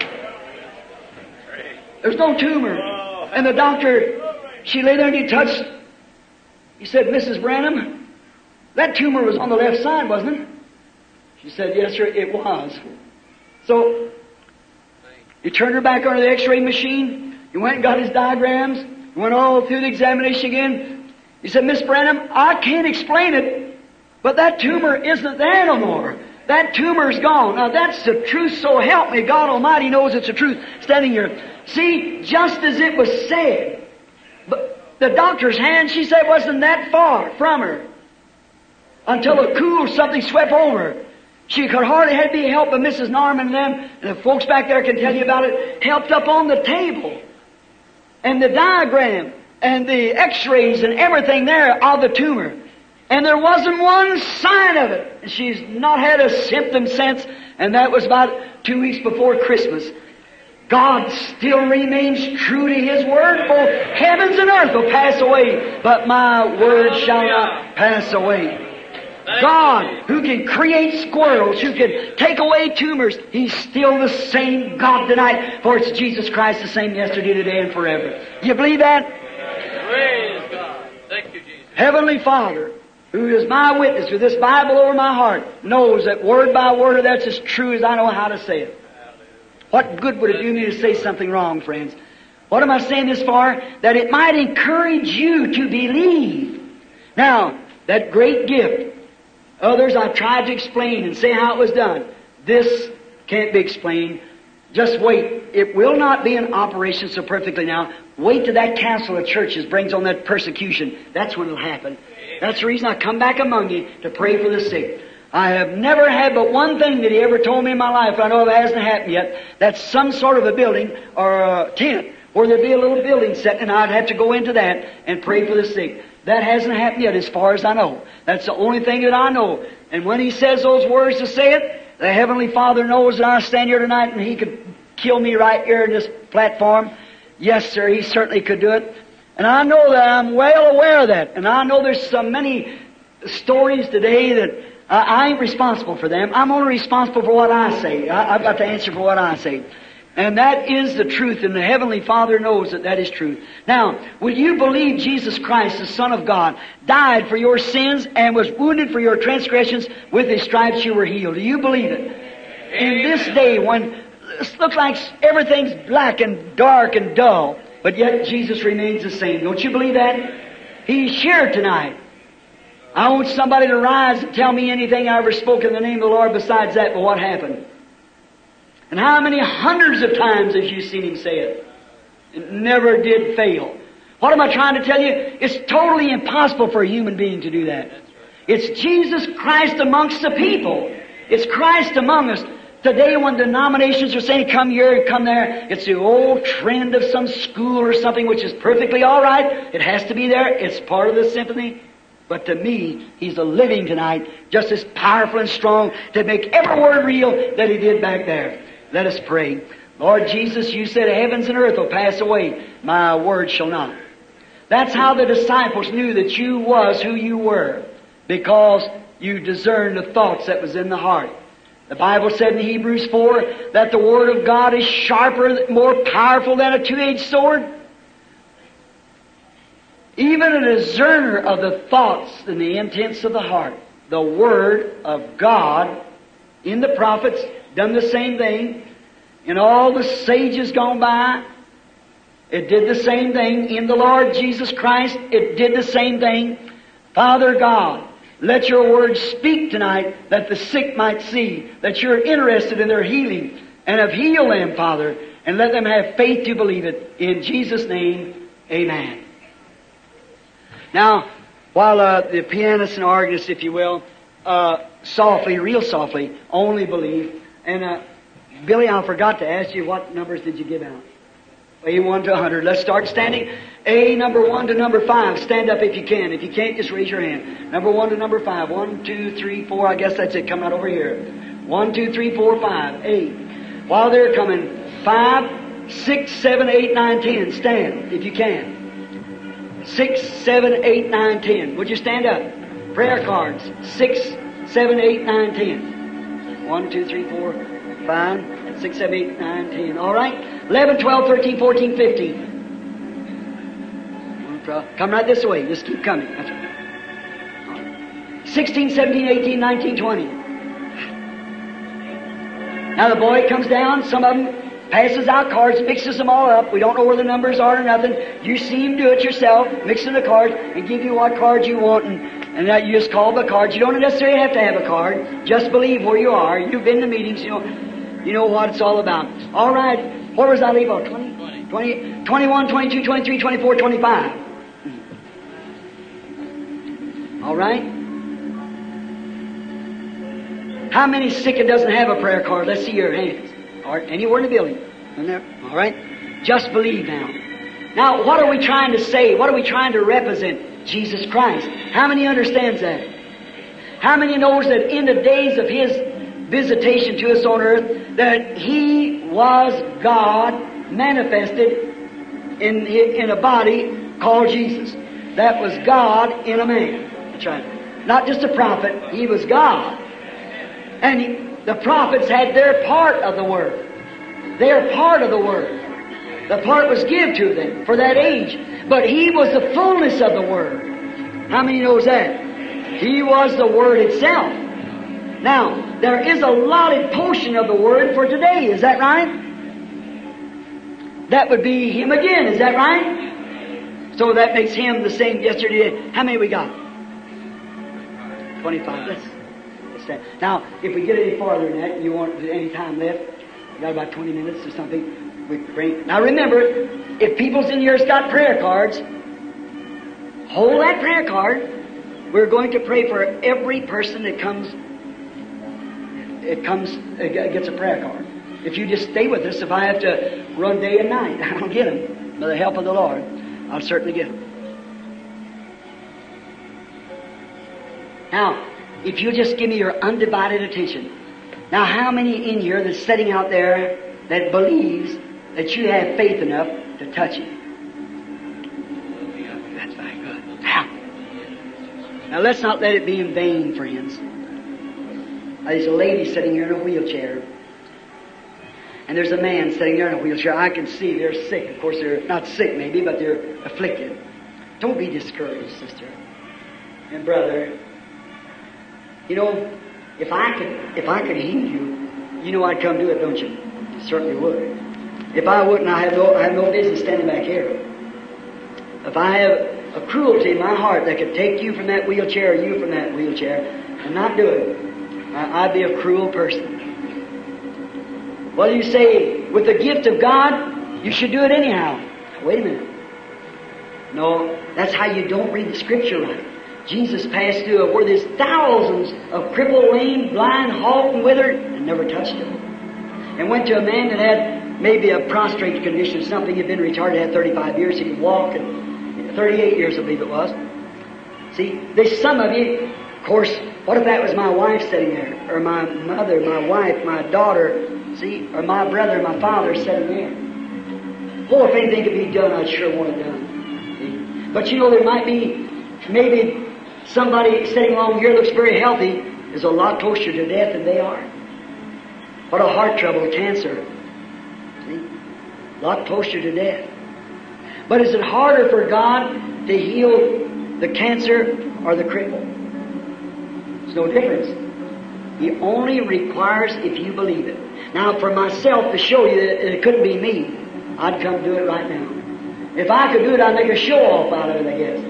There's no tumor. And the doctor, she lay there and he touched. He said, "Mrs. Branham, that tumor was on the left side, wasn't it?" She said, "Yes, sir, it was." So, he turned her back onto the x-ray machine. He went and got his diagrams. He went all through the examination again. He said, "Miss Branham, I can't explain it, but that tumor isn't there no more. That tumor's gone." Now that's the truth, so help me. God Almighty knows it's the truth standing here. See, just as it was said, but the doctor's hand, she said, wasn't that far from her until a cool something swept over her. She could hardly have be helped, but Mrs. Norman and them, and the folks back there can tell you about it, helped up on the table. And the diagram, and the x-rays, and everything there of the tumor. And there wasn't one sign of it. And she's not had a symptom since, and that was about 2 weeks before Christmas. God still remains true to His Word. Both heavens and earth will pass away, but my Word shall not pass away. God, who can create squirrels, who can take away tumors, He's still the same God tonight, for it's Jesus Christ the same yesterday, today, and forever. You believe that? Praise God. Thank you, Jesus. Heavenly Father, who is my witness with this Bible over my heart, knows that word by word that's as true as I know how to say it. What good would it do me to say something wrong, friends? What am I saying this for? That it might encourage you to believe. Now, that great gift, others I've tried to explain and say how it was done. This can't be explained. Just wait. It will not be in operation so perfectly now. Wait till that council of churches brings on that persecution. That's when it'll happen. That's the reason I come back among you to pray for the sick. I have never had but one thing that He ever told me in my life. I know it hasn't happened yet. That's some sort of a building or a tent where there'd be a little building set, and I'd have to go into that and pray for the sick. That hasn't happened yet as far as I know. That's the only thing that I know. And when He says those words to say it, the Heavenly Father knows that I stand here tonight and He could kill me right here in this platform. Yes, sir, He certainly could do it. And I know that I'm well aware of that. And I know there's so many stories today that I ain't responsible for them. I'm only responsible for what I say. I've got to answer for what I say. And that is the truth, and the Heavenly Father knows that that is truth. Now, will you believe Jesus Christ, the Son of God, died for your sins and was wounded for your transgressions? With His stripes you were healed. Do you believe it? In this day when it looks like everything's black and dark and dull, but yet Jesus remains the same. Don't you believe that? He's here tonight. I want somebody to rise and tell me anything I ever spoke in the name of the Lord besides that, but what happened? And how many hundreds of times have you seen Him say it? It never did fail. What am I trying to tell you? It's totally impossible for a human being to do that. It's Jesus Christ amongst the people. It's Christ among us. Today when denominations are saying come here and come there, it's the old trend of some school or something which is perfectly all right. It has to be there. It's part of the symphony. But to me, He's a living tonight, just as powerful and strong to make every word real that He did back there. Let us pray. Lord Jesus, You said heavens and earth will pass away. My word shall not. That's how the disciples knew that You was who You were, because You discerned the thoughts that was in the heart. The Bible said in Hebrews 4 that the Word of God is sharper, more powerful than a two-edged sword. Even a discerner of the thoughts and the intents of the heart. The Word of God in the prophets done the same thing. In all the sages gone by, it did the same thing. In the Lord Jesus Christ, it did the same thing. Father God, Let your word speak tonight that the sick might see, that you're interested in their healing, and have healed them, Father, and let them have faith to believe it. In Jesus' name, amen. Now, while the pianist and organist, if you will, softly, real softly, only believe. And Billy, I forgot to ask you, what numbers did you give out? A1 to 100. Let's start standing. A number 1 to number 5. Stand up if you can. If you can't, just raise your hand. Number 1 to number 5. 1, 2, 3, 4. I guess that's it. Come out over here. 1, 2, 3, 4, 5. 8. While they're coming, 5, 6, 7, 8, 9, 10. Stand if you can. 6, 7, 8, 9, 10. Would you stand up? Prayer cards. 6, 7, 8, 9, 10. 1, 2, 3, 4, 5, 6, 7, 8, 9, 10. All right? 11, 12, 13, 14, 15. Come right this way. Just keep coming. That's right. 16, 17, 18, 19, 20. Now the boy comes down. Some of them passes out cards, mixes them all up. We don't know where the numbers are or nothing. You see him do it yourself, mixing the cards, and give you what cards you want, and that you just call the cards. You don't necessarily have to have a card. Just believe where you are. You've been to meetings, you know what it's all about. All right. Where was I leave off? 20, 21, 22, 23, 24, 25. All right? How many sick and doesn't have a prayer card? Let's see your hands. All right. Anywhere in the building. All right? Just believe now. Now, what are we trying to say? What are we trying to represent? Jesus Christ. How many understands that? How many knows that in the days of His visitation to us on earth, that He was God manifested in a body called Jesus. That was God in a man. That's right. Not just a prophet, He was God. And the prophets had their part of the Word. Their part of the Word. The part was given to them for that age. But He was the fullness of the Word. How many knows that? He was the Word itself. Now, there is a allotted portion of the Word for today. Is that right? That would be Him again. Is that right? So that makes Him the same yesterday. How many we got? 25. Let's stand. Now, if we get any farther than that, and you want any time left, we got about 20 minutes or something. We bring. Now remember, if people's in here's got prayer cards, hold that prayer card. We're going to pray for every person that gets a prayer card. If you just stay with us, if I have to run day and night, I'll get them. By the help of the Lord, I'll certainly get them. Now, if you just give me your undivided attention. Now, how many in here that's sitting out there that believes that you have faith enough to touch Him? That's very good. Now, let's not let it be in vain, friends. There's a lady sitting here in a wheelchair. And there's a man sitting there in a wheelchair. I can see they're sick. Of course, they're not sick maybe, but they're afflicted. Don't be discouraged, sister and brother. You know, if I could heal you, you know I'd come do it, don't you? Certainly would. If I wouldn't, I have no business standing back here. If I have a cruelty in my heart that could take you from that wheelchair or you from that wheelchair and not do it, I'd be a cruel person. Well, you say, with the gift of God, you should do it anyhow. Wait a minute. No, that's how you don't read the Scripture right. Jesus passed through where there's thousands of crippled, lame, blind, halt, and withered, and never touched him. And went to a man that had maybe a prostrate condition, something had been retarded, had 35 years, he could walk, and 38 years, I believe it was. See, there's some of you, of course, what if that was my wife sitting there, or my mother, my wife, my daughter, see, or my brother, my father sitting there? Oh, if anything could be done, I'd sure want it done. See? But you know, there might be, maybe somebody sitting along here looks very healthy, is a lot closer to death than they are. What a heart trouble, cancer. See? A lot closer to death. But is it harder for God to heal the cancer or the cripple? There's no difference. He only requires if you believe it. Now, for myself to show you that it couldn't be me, I'd come do it right now. If I could do it, I'd make a show off out of it, I guess.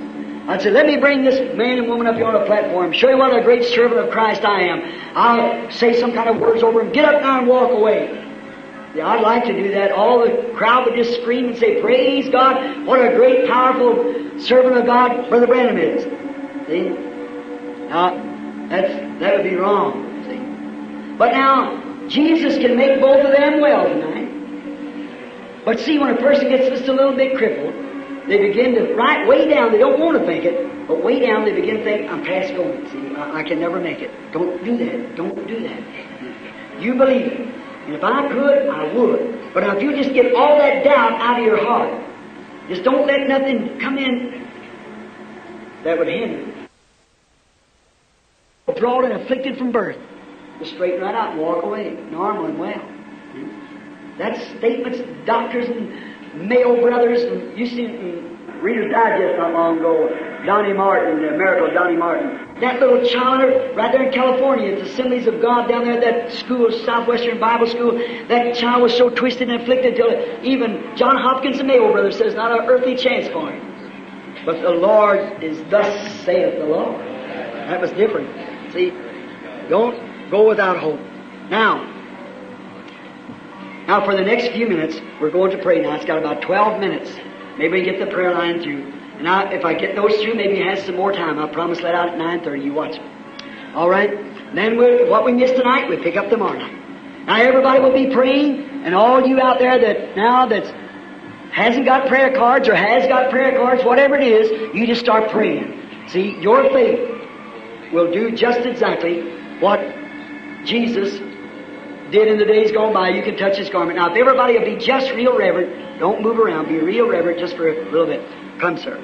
I said, let me bring this man and woman up here on a platform, show you what a great servant of Christ I am. I'll say some kind of words over him, get up now and walk away. Yeah, I'd like to do that. All the crowd would just scream and say, praise God, what a great, powerful servant of God Brother Branham is. See? Now, that would be wrong. See? But now, Jesus can make both of them well tonight. But see, when a person gets just a little bit crippled, they begin to, right way down, they don't want to think it, but way down they begin to think, I'm past going. See, I can never make it. Don't do that. Don't do that. You believe it. And if I could, I would. But if you just get all that doubt out of your heart, just don't let nothing come in that would hinder you. Brought and afflicted from birth. Just straighten right out and walk away, normal and well. That's statements doctors and Mayo Brothers, and you see it in Reader's Digest not long ago, Donnie Martin, the miracle of Donnie Martin. That little child right there in California, at the Assemblies of God down there at that school, Southwestern Bible School, that child was so twisted and afflicted till even John Hopkins and Mayo Brothers says not an earthly chance for him. But the Lord is thus saith the Lord. That was different. See, don't go without hope. Now for the next few minutes, we're going to pray now. It's got about 12 minutes. Maybe we get the prayer line through. And now, if I get those through, maybe it has some more time. I promise let out at 9:30. You watch me. All right? Then what we miss tonight, we pick up tomorrow night. Now, everybody will be praying, and all you out there that hasn't got prayer cards or has got prayer cards, whatever it is, you just start praying. See, your faith will do just exactly what Jesus did in the days gone by. You can touch His garment. Now, if everybody will be just real reverent, don't move around. Be real reverent just for a little bit. Come, sir.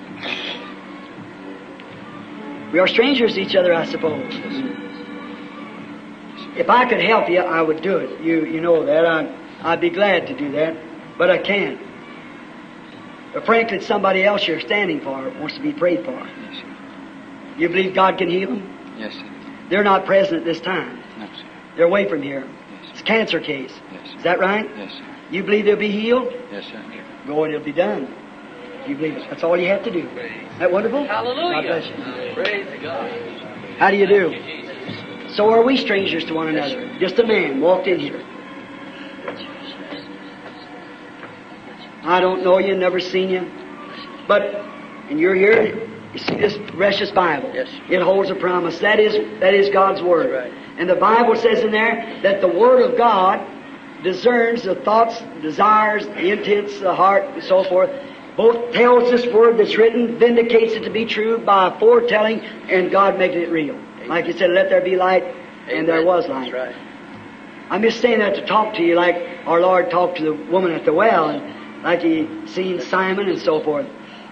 We are strangers to each other, I suppose. If I could help you, I would do it. You know that. I'd be glad to do that, but I can't. But frankly, it's somebody else you're standing for wants to be prayed for. Yes, sir. You believe God can heal them? Yes, sir. They're not present at this time. No, sir. They're away from here. Yes, It's a cancer case. Yes, sir. Is that right? Yes, sir. You believe they'll be healed? Yes, sir. Go and it'll be done. You believe it. That's all you have to do. Isn't that wonderful? Hallelujah. God bless you. Praise God. How do you do? Thank you, Jesus. So are we strangers to one another. Just a man walked in here. I don't know you, never seen you. But, and you're here, you see this precious Bible. Yes. It holds a promise. That is God's Word. Right. And the Bible says in there that the Word of God discerns the thoughts, desires, the intents of the heart, and so forth. Both tells this Word that's written, vindicates it to be true by foretelling, and God making it real. Like He said, let there be light, and there was light. That's right. I'm just saying that to talk to you like our Lord talked to the woman at the well, and like He seen Simon and so forth.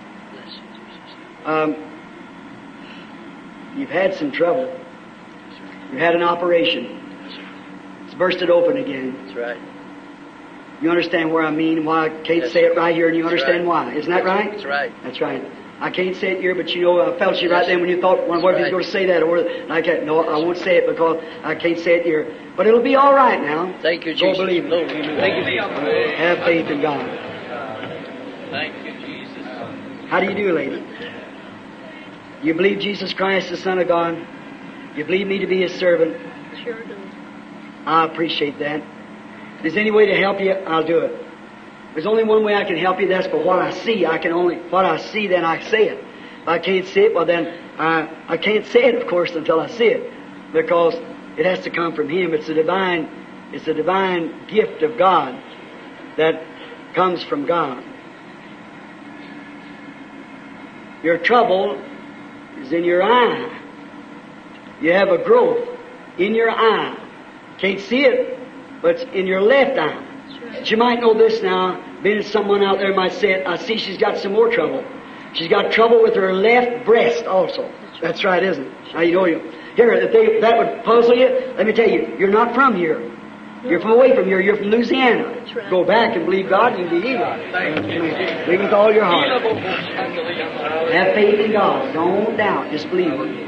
You've had some trouble. You've had an operation. It's bursted open again. That's right. You understand where I mean, why I can't say it right here, and you understand why. Isn't that right? That's right. That's right. I can't say it here, but you know, I felt you right then when you thought, well, what if he's going to say that? Or like that. No, I won't say it because I can't say it here. But it'll be all right now. Thank you, Go Jesus. believe it. Thank you, Jesus. Have faith in God. Thank you, Jesus. How do you do, lady? You believe Jesus Christ, the Son of God? You believe me to be His servant? Sure do. I appreciate that. If there's any way to help you, I'll do it. There's only one way I can help you, that's for what I see. What I see, then I say it. If I can't see it, well then, I can't say it, of course, until I see it. Because it has to come from Him. It's a divine gift of God that comes from God. Your trouble is in your eye. You have a growth in your eye. Can't see it, but it's in your left eye. But you might know this now, being someone out there might say it, I see she's got some more trouble. She's got trouble with her left breast also. That's right, isn't it? Now you know you. Here, if that would puzzle you, let me tell you, you're not from here. You're from away from here. You're from Louisiana. That's right. Go back and believe God and be healed. Believe with all your heart. Have faith in God. Don't doubt. Just believe it.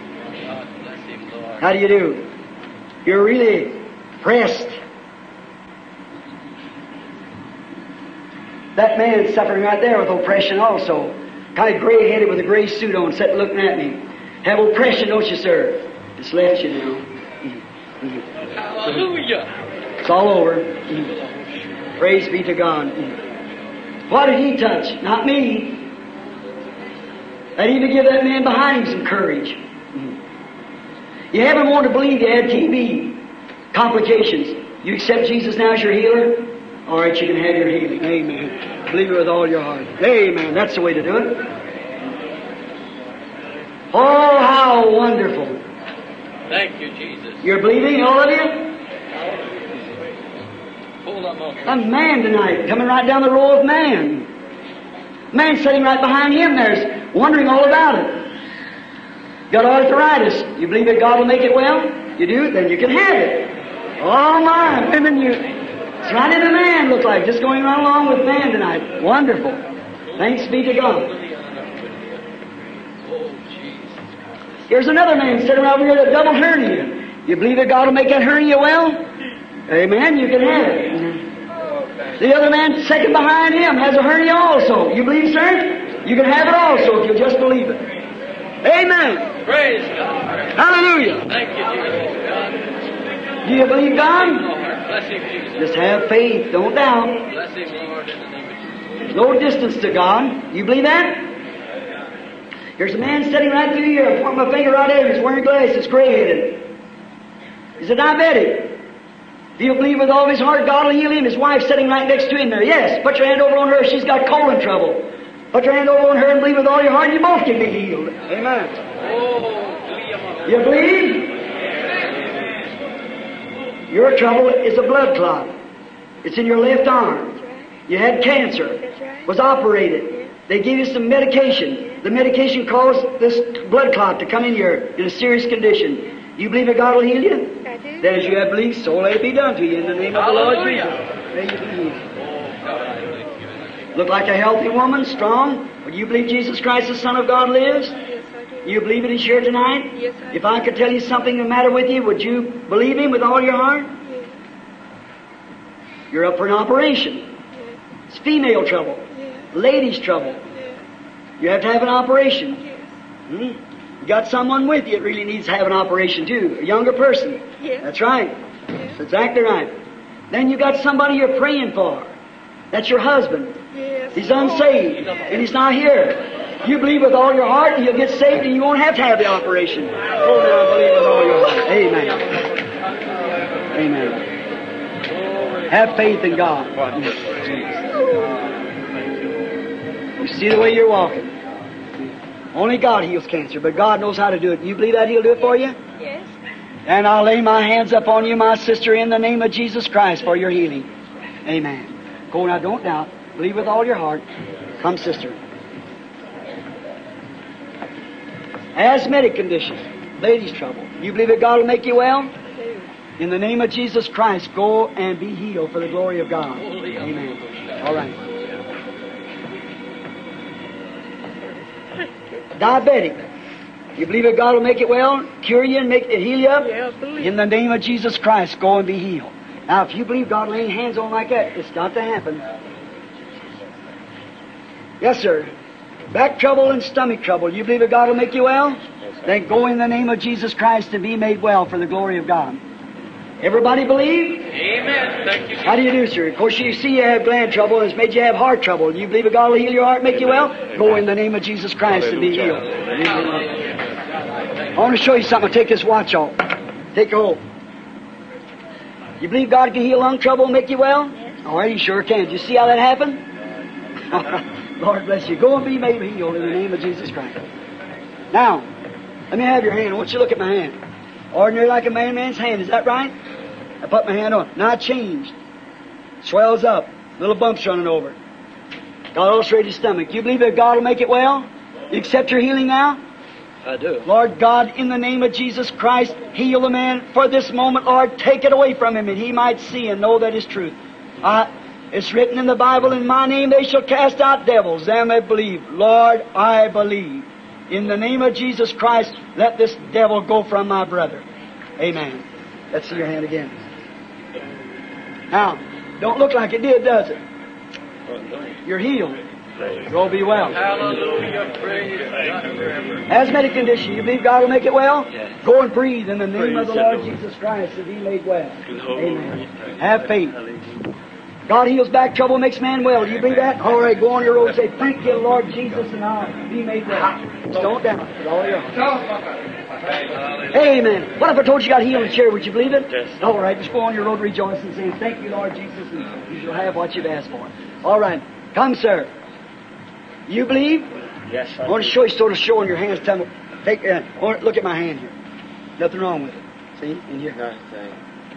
How do you do? You're really pressed. That man is suffering right there with oppression also. Kind of gray-headed with a gray suit on, sitting looking at me. Have oppression, don't you, sir? It's left you now. Hallelujah. It's all over. Praise be to God. What did he touch? Not me. That even give that man behind him some courage. You haven't wanted to believe you had TB. Complications. You accept Jesus now as your healer? All right, you can have your healing. Amen. Believe it with all your heart. Amen. That's the way to do it. Oh, how wonderful. Thank you, Jesus. You're believing, all of you? Hold on, Mother. A man tonight, coming right down the row of man. Man sitting right behind him there's wondering all about it. Got arthritis. You believe that God will make it well? You do? Then you can have it. Oh my, women, it's right in the man, look like, just going right along with man tonight. Wonderful. Thanks be to God. Oh, Jesus. Here's another man sitting over here with a double hernia. You believe that God will make that hernia well? Amen, you can have it. The other man second behind him has a hernia also. You believe, sir? You can have it also if you'll just believe it. Amen. Praise God. Hallelujah. Thank you, Jesus. Do you believe God? Bless him, Jesus. Just have faith. Don't doubt. Bless him, Lord, in the name of Jesus. No distance to God. You believe that? There's a man sitting right through here. I point my finger right at him. He's wearing glasses, gray-headed. He's a diabetic. Do you believe with all of his heart God will heal him? His wife's sitting right next to him there. Yes. Put your hand over on her. She's got colon trouble. Put your hand over on her and believe with all your heart and you both can be healed. Amen. Oh, You believe? Your trouble is a blood clot. It's in your left arm. You had cancer. Was operated. They gave you some medication. The medication caused this blood clot to come in here in a serious condition. You believe that God will heal you? I do. Then as you have believed, so let it be done to you in the name of the Lord Jesus. Hallelujah. May you be healed. Oh, God, I thank you. Look like a healthy woman, strong. Would you believe Jesus Christ, the Son of God, lives? Yes, I do. You believe it is here tonight? Yes, I do. If I could tell you something the matter with you, would you believe Him with all your heart? Yes, You're up for an operation. yes, It's female trouble. yes, Ladies' trouble. yes, You have to have an operation. yes, You got someone with you that really needs to have an operation too. A younger person. yes, That's right. yes, That's exactly right. Then you got somebody you're praying for. That's your husband. yes. He's unsaved and he's not here. You believe with all your heart and you'll get saved and you won't have to have the operation. Go now and believe with all your heart. Amen. Amen. Have faith in God. You see the way you're walking. Only God heals cancer, but God knows how to do it. You believe that He'll do it for you? Yes, And I'll lay my hands upon you, my sister, in the name of Jesus Christ for your healing. Amen. Go now, don't doubt. Believe with all your heart. Come, sister. Asthmatic condition, ladies' trouble. You believe that God will make you well? I do. In the name of Jesus Christ, go and be healed for the glory of God. Amen. All right. Diabetic. You believe that God will make it well, cure you, and make it heal you up? Yeah, I believe. In the name of Jesus Christ, go and be healed. Now, if you believe God laying hands on like that, it's got to happen. Yes, sir. Back trouble and stomach trouble. You believe that God will make you well? Then go in the name of Jesus Christ and be made well for the glory of God. Everybody believe? Amen. Thank you. How do you do, sir? Of course, you see you have gland trouble and it's made you have heart trouble. You believe that God will heal your heart, make you well? Go in the name of Jesus Christ and be healed. I want to show you something. I'll take this watch off. Take it off. You believe God can heal lung trouble and make you well? Yes. All right, He sure can. Do you see how that happened? Lord bless you. Go and be made healed in the name of Jesus Christ. Now, let me have your hand. I want you to look at my hand. Ordinary like a man's hand. Is that right? I put my hand on. Now it changed. Swells up. Little bumps running over. God ulcerated stomach. You believe that God will make it well? You accept your healing now? I do. Lord God, in the name of Jesus Christ, heal the man for this moment. Lord, take it away from him that he might see and know that is truth. It's written in the Bible, in my name they shall cast out devils, them that believe. Lord, I believe. In the name of Jesus Christ, let this devil go from my brother. Amen. Let's see your hand again. Now, don't look like it did, does it? You're healed. Go be well. Hallelujah. Praise God forever. Asthmatic condition, you believe God will make it well? Yes. Go and breathe in the name of the Praise Lord the Lord. Jesus Christ and be made well. Glory. Amen. Have faith. God heals back trouble, makes man well. Do you believe that? All right, go on your road and say, thank you, Lord Jesus, and I'll be made well. Just don't doubt it with all your heart. Amen. What if I told you got healed in the chair? Would you believe it? Yes. All right, just go on your road rejoicing, saying, thank you, Lord Jesus, and you shall have what you've asked for. All right. Come, sir. You believe? Yes, I want to show you sort of showing your hands. Tell me, look at my hand here. Nothing wrong with it. See? In here. Nothing.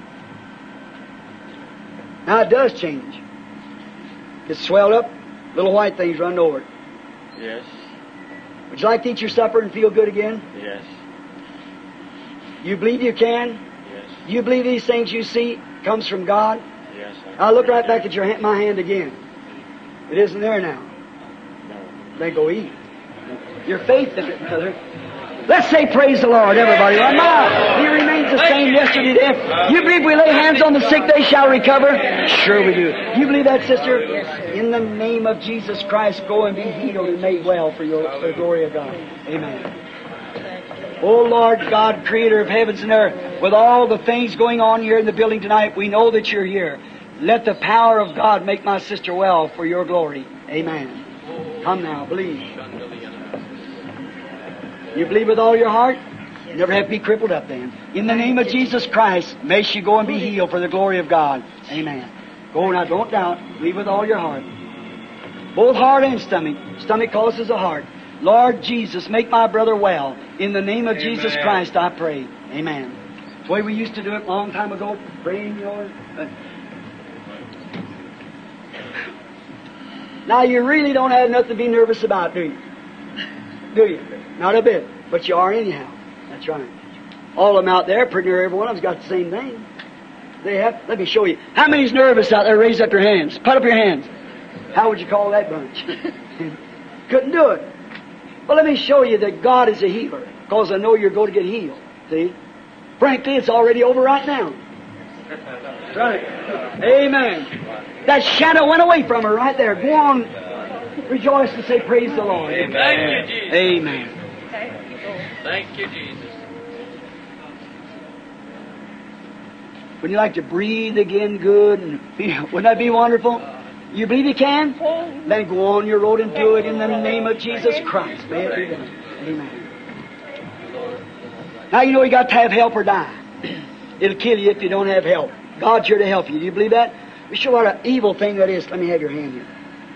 Now it does change. It's swelled up, little white things run over it. Yes. Would you like to eat your supper and feel good again? Yes. You believe you can? Yes. You believe these things you see comes from God? Yes. I'll look right back at my hand again. It isn't there now. No. Then go eat. Your faith in it, brother. Let's say praise the Lord, everybody. He remains the same yesterday, today. You believe we lay hands on the sick, they shall recover? Sure we do. You believe that, sister? In the name of Jesus Christ, go and be healed and made well for the glory of God. Amen. Oh Lord God, creator of heavens and earth, with all the things going on here in the building tonight, we know that you're here. Let the power of God make my sister well for your glory. Amen. Come now, believe. You believe with all your heart? You never have to be crippled up then. In the name of Jesus Christ, may she go and be healed for the glory of God. Amen. Go now, don't doubt. Believe with all your heart. Both heart and stomach. Stomach causes the heart. Lord Jesus, make my brother well. In the name of Jesus Christ, I pray. Amen. That's the way we used to do it a long time ago. Praying, Now, you really don't have nothing to be nervous about, do you? Do you? Not a bit. But you are anyhow. That's right. All of them out there, pretty near every one of them's got the same thing. They have. Let me show you. How many's nervous out there? Raise up your hands. Put up your hands. How would you call that bunch? Couldn't do it. Well, let me show you that God is a healer, because I know you're going to get healed. See? Frankly, it's already over right now. That's right. Amen. That shadow went away from her right there. Go on. Rejoice and say, praise the Lord. Amen. Thank you, Jesus. Amen. Thank you, Jesus. Would you like to breathe again good? And wouldn't that be wonderful? You believe you can? Then go on your road and do it in the name of Jesus Christ. May it be done. Amen. Now you know you got to have help or die. It'll kill you if you don't have help. God's here to help you. Do you believe that? We show what an evil thing that is. Let me have your hand here.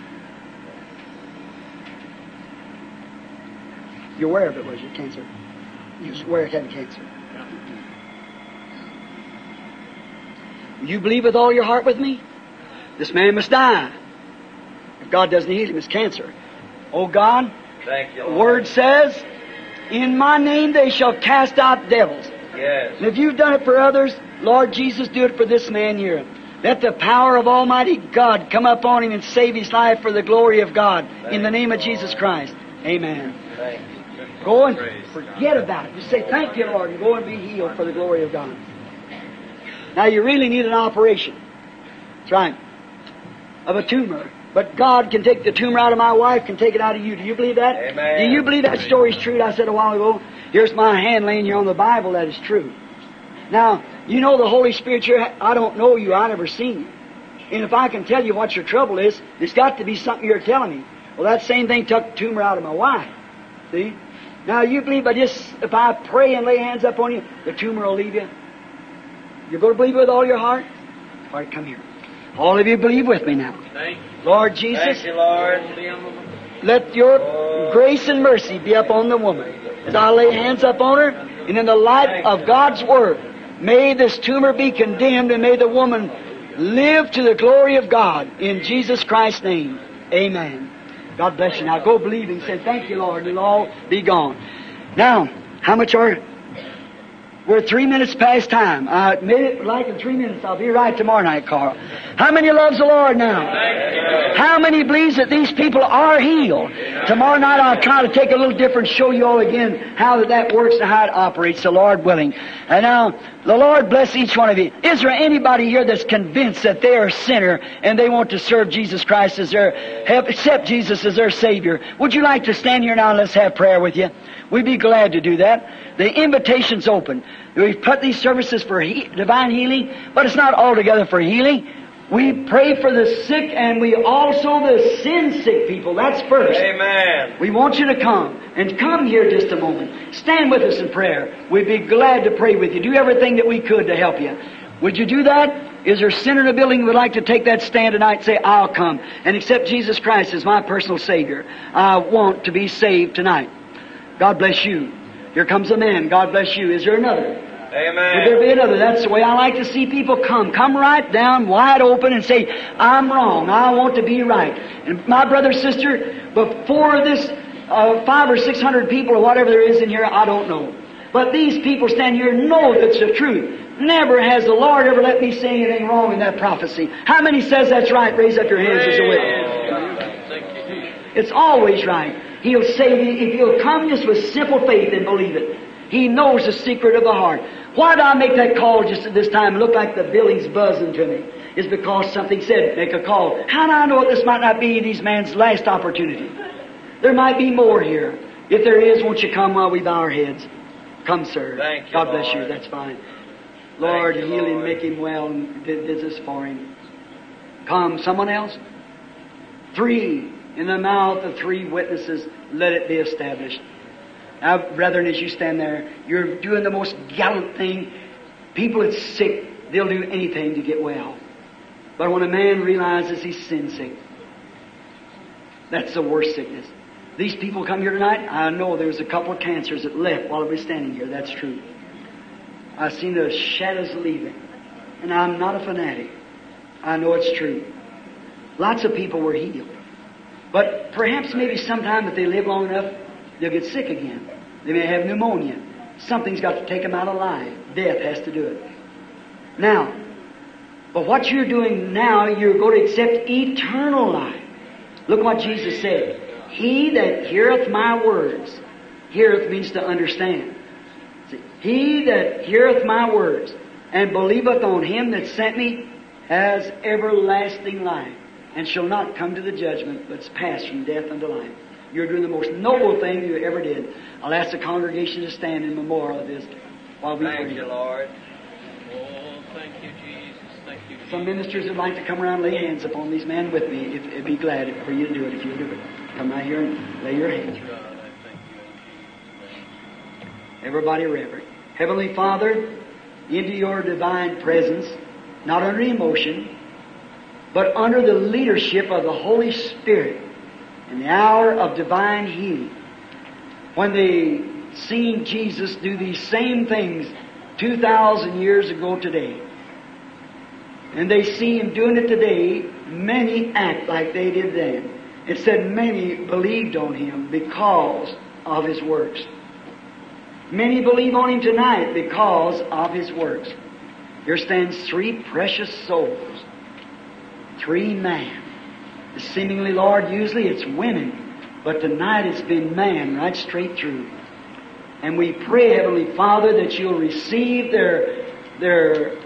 You're aware of it, was you? Cancer. You was aware it had cancer. You believe with all your heart with me? This man must die. If God doesn't heal him, it's cancer. Oh God, Thank you, the Lord. Word says, in my name they shall cast out devils. Yes. And if you've done it for others, Lord Jesus, do it for this man here. Let the power of Almighty God come upon him and save his life for the glory of God. In the name of Jesus Christ. Amen. Thank you. Go and forget about it. Just say, thank you, Lord, and go and be healed for the glory of God. Now, you really need an operation. That's right. Of a tumor. But God can take the tumor out of my wife, can take it out of you. Do you believe that? Amen. Do you believe that story's true that I said a while ago? Here's my hand laying here on the Bible that is true. Now, you know the Holy Spirit here. I don't know you. I've never seen you. And if I can tell you what your trouble is, it's got to be something you're telling me. Well, that same thing took the tumor out of my wife. See? Now, you believe if I pray and lay hands up on you, the tumor will leave you? You're going to believe with all your heart? All right, come here. All of you believe with me now. Thank you. Lord Jesus, Thank you, Lord. let your grace and mercy be upon the woman. As I lay hands upon her, and in the light of God's Word, may this tumor be condemned, and may the woman live to the glory of God. In Jesus Christ's name, amen. God bless you. Now go believing. Say, thank you, Lord, and it'll all be gone. Now, how much are... We're 3 minutes past time. I made it like in 3 minutes. I'll be right tomorrow night, Carl. How many loves the Lord now? How many believes that these people are healed? Tomorrow night I'll try to take a little different, show you all again how that works and how it operates, the Lord willing. And now, the Lord bless each one of you. Is there anybody here that's convinced that they are a sinner and they want to serve Jesus Christ as their, accept Jesus as their Savior? Would you like to stand here now and let's have prayer with you? We'd be glad to do that. The invitation's open. We've put these services for divine healing, but it's not altogether for healing. We pray for the sick and we also the sin sick people. That's first. Amen. We want you to come. And come here just a moment. Stand with us in prayer. We'd be glad to pray with you. Do everything that we could to help you. Would you do that? Is there a sinner in the building who would like to take that stand tonight and say, I'll come and accept Jesus Christ as my personal Savior? I want to be saved tonight. God bless you. Here comes a man. God bless you. Is there another? Amen. Would there be another? That's the way I like to see people come. Come right down, wide open, and say, I'm wrong. I want to be right. And my brother, sister, before this 500 or 600 people or whatever there is in here, I don't know. But these people stand here know that's the truth. Never has the Lord ever let me say anything wrong in that prophecy. How many says that's right? Raise up your hands as a witness. It's always right. He'll save you if you'll come just with simple faith and believe it. He knows the secret of the heart. Why did I make that call just at this time? It looked like the building's buzzing to me. It's because something said, make a call. How do I know this might not be these man's last opportunity? There might be more here. If there is, won't you come while we bow our heads? Come, sir. Thank you, God bless Lord. you. That's fine. Lord, you, heal him, Lord. make him well, and did this for him. Come, someone else? 3. In the mouth of 3 witnesses, let it be established. Now, brethren, as you stand there, you're doing the most gallant thing. People that's sick, they'll do anything to get well. But when a man realizes he's sin sick, that's the worst sickness. These people come here tonight, I know there was a couple of cancers that left while I was standing here. That's true. I've seen the shadows leaving. And I'm not a fanatic. I know it's true. Lots of people were healed. But perhaps maybe sometime if they live long enough, they'll get sick again. They may have pneumonia. Something's got to take them out alive. Death has to do it. Now, but what you're doing now, you're going to accept eternal life. Look what Jesus said. He that heareth my words, heareth means to understand. See, he that heareth my words and believeth on him that sent me has everlasting life, and shall not come to the judgment, but is passed from death unto life. You're doing the most noble thing you ever did. I'll ask the congregation to stand in memorial of this while we pray. Thank you, Lord. Oh, thank you, Jesus. Thank you, Jesus. Some ministers would like to come around and lay hands upon these men with me. I'd be glad for you to do it if you'll do it. Come right here and lay your hands. God, I thank you. Everybody reverent. Heavenly Father, into your divine presence, not under emotion, but under the leadership of the Holy Spirit in the hour of divine healing. When they seen Jesus do these same things 2,000 years ago today, and they see Him doing it today, many act like they did then. It said many believed on Him because of His works. Many believe on Him tonight because of His works. Here stands 3 precious souls. 3 men. Seemingly, Lord, usually it's women, but tonight it's been man right straight through. And we pray, Heavenly Father, that You'll receive their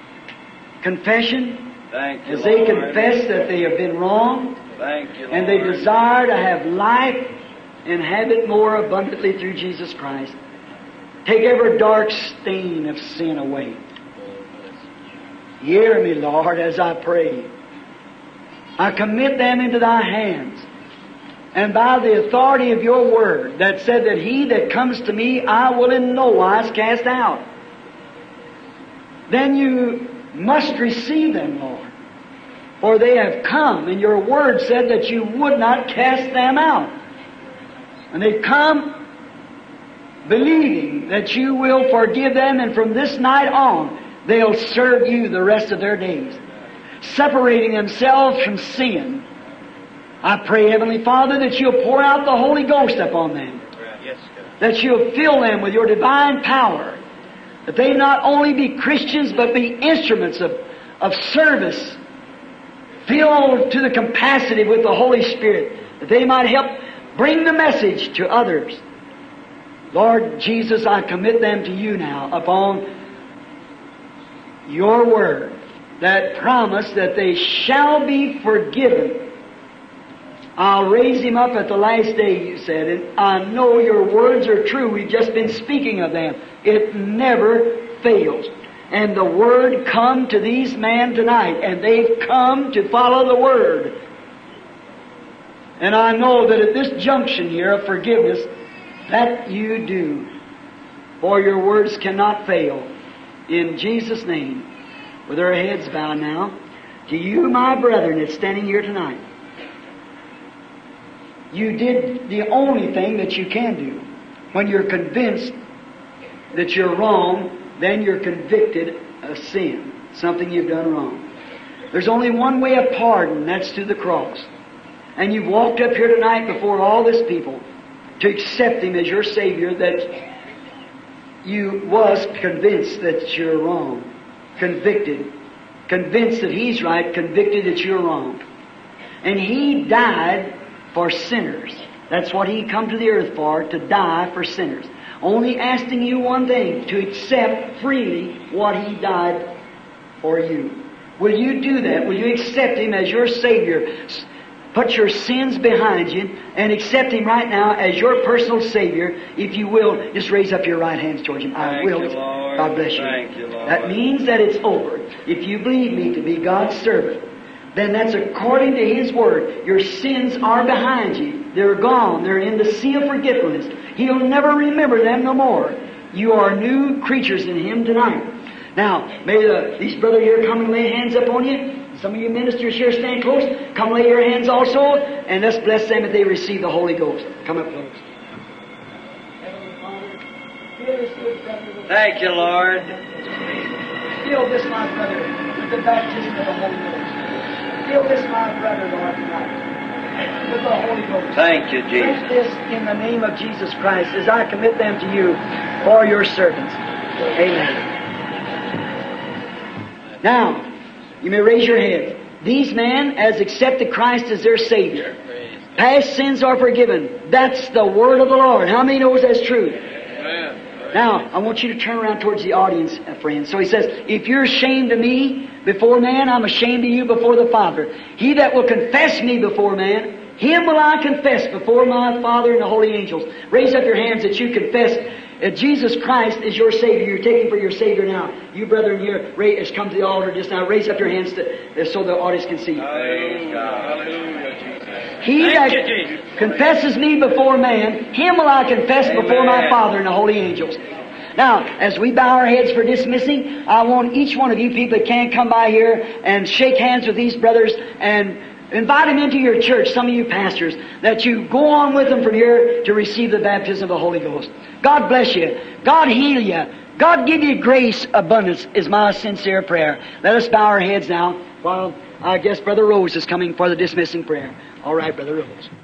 confession. Thank you, as they Lord. confess that they have been wrong, Thank you, Lord. and they desire to have life and have it more abundantly through Jesus Christ. Take every dark stain of sin away. Hear me, Lord, as I pray. I commit them into Thy hands. And by the authority of Your word that said that he that comes to me I will in no wise cast out. Then You must receive them, Lord. For they have come, and Your word said that You would not cast them out. And they've come believing that You will forgive them, and from this night on they'll serve You the rest of their days, separating themselves from sin. I pray, Heavenly Father, that You'll pour out the Holy Ghost upon them. Yes, God. That You'll fill them with Your divine power. That they not only be Christians, but be instruments of service filled to the capacity with the Holy Spirit, that they might help bring the message to others. Lord Jesus, I commit them to you now upon your word, that promise that they shall be forgiven. I'll raise him up at the last day, you said, and I know your words are true. We've just been speaking of them. It never fails. And the word come to these men tonight, and they've come to follow the word. And I know that at this junction here of forgiveness, that you do. For your words cannot fail. In Jesus' name, with our heads bowed now, to you, my brethren, that's standing here tonight, you did the only thing that you can do. When you're convinced that you're wrong, then you're convicted of sin, something you've done wrong. There's only one way of pardon, that's through the cross. And you've walked up here tonight before all this people to accept Him as your Savior, that you was convinced that you're wrong, convicted, convinced that He's right, convicted that you're wrong. And He died for sinners. That's what He come to the earth for, to die for sinners. Only asking you one thing, to accept freely what He died for you. Will you do that? Will you accept Him as your Savior? Put your sins behind you and accept Him right now as your personal Savior. If you will, just raise up your right hands towards Him. I will. God bless you. Thank you, Lord. That means that it's over. If you believe me to be God's servant, then that's according to His Word. Your sins are behind you. They're gone. They're in the sea of forgetfulness. He'll never remember them no more. You are new creatures in Him tonight. Now, may these brothers here come and lay hands upon you. Some of you ministers here stand close. Come lay your hands also, and let's bless them that they receive the Holy Ghost. Come up close. Thank you, Lord. Fill this, my brother, with the baptism of the Holy Ghost. Fill this, my brother, Lord, tonight, with the Holy Ghost. Thank you, Jesus. Drink this in the name of Jesus Christ as I commit them to you for your servants. Amen. Now, you may raise your heads. These men has accepted Christ as their Savior. Past sins are forgiven. That's the word of the Lord. How many knows that's true? Now, I want you to turn around towards the audience, friends. So he says, if you're ashamed of me before man, I'm ashamed of you before the Father. He that will confess me before man, him will I confess before my Father and the holy angels. Raise up your hands that you confess that Jesus Christ is your Savior. You're taking for your Savior now. You brethren here, has come to the altar just now. Raise up your hands so the audience can see. Hallelujah, Jesus. He that confesses me before man, him will I confess before my Father and the holy angels. Now, as we bow our heads for dismissing, I want each one of you people that can come by here and shake hands with these brothers and invite them into your church, some of you pastors, that you go on with them from here to receive the baptism of the Holy Ghost. God bless you. God heal you. God give you grace abundance is my sincere prayer. Let us bow our heads now while I guess Brother Rose is coming for the dismissing prayer. All right, Brother Rose.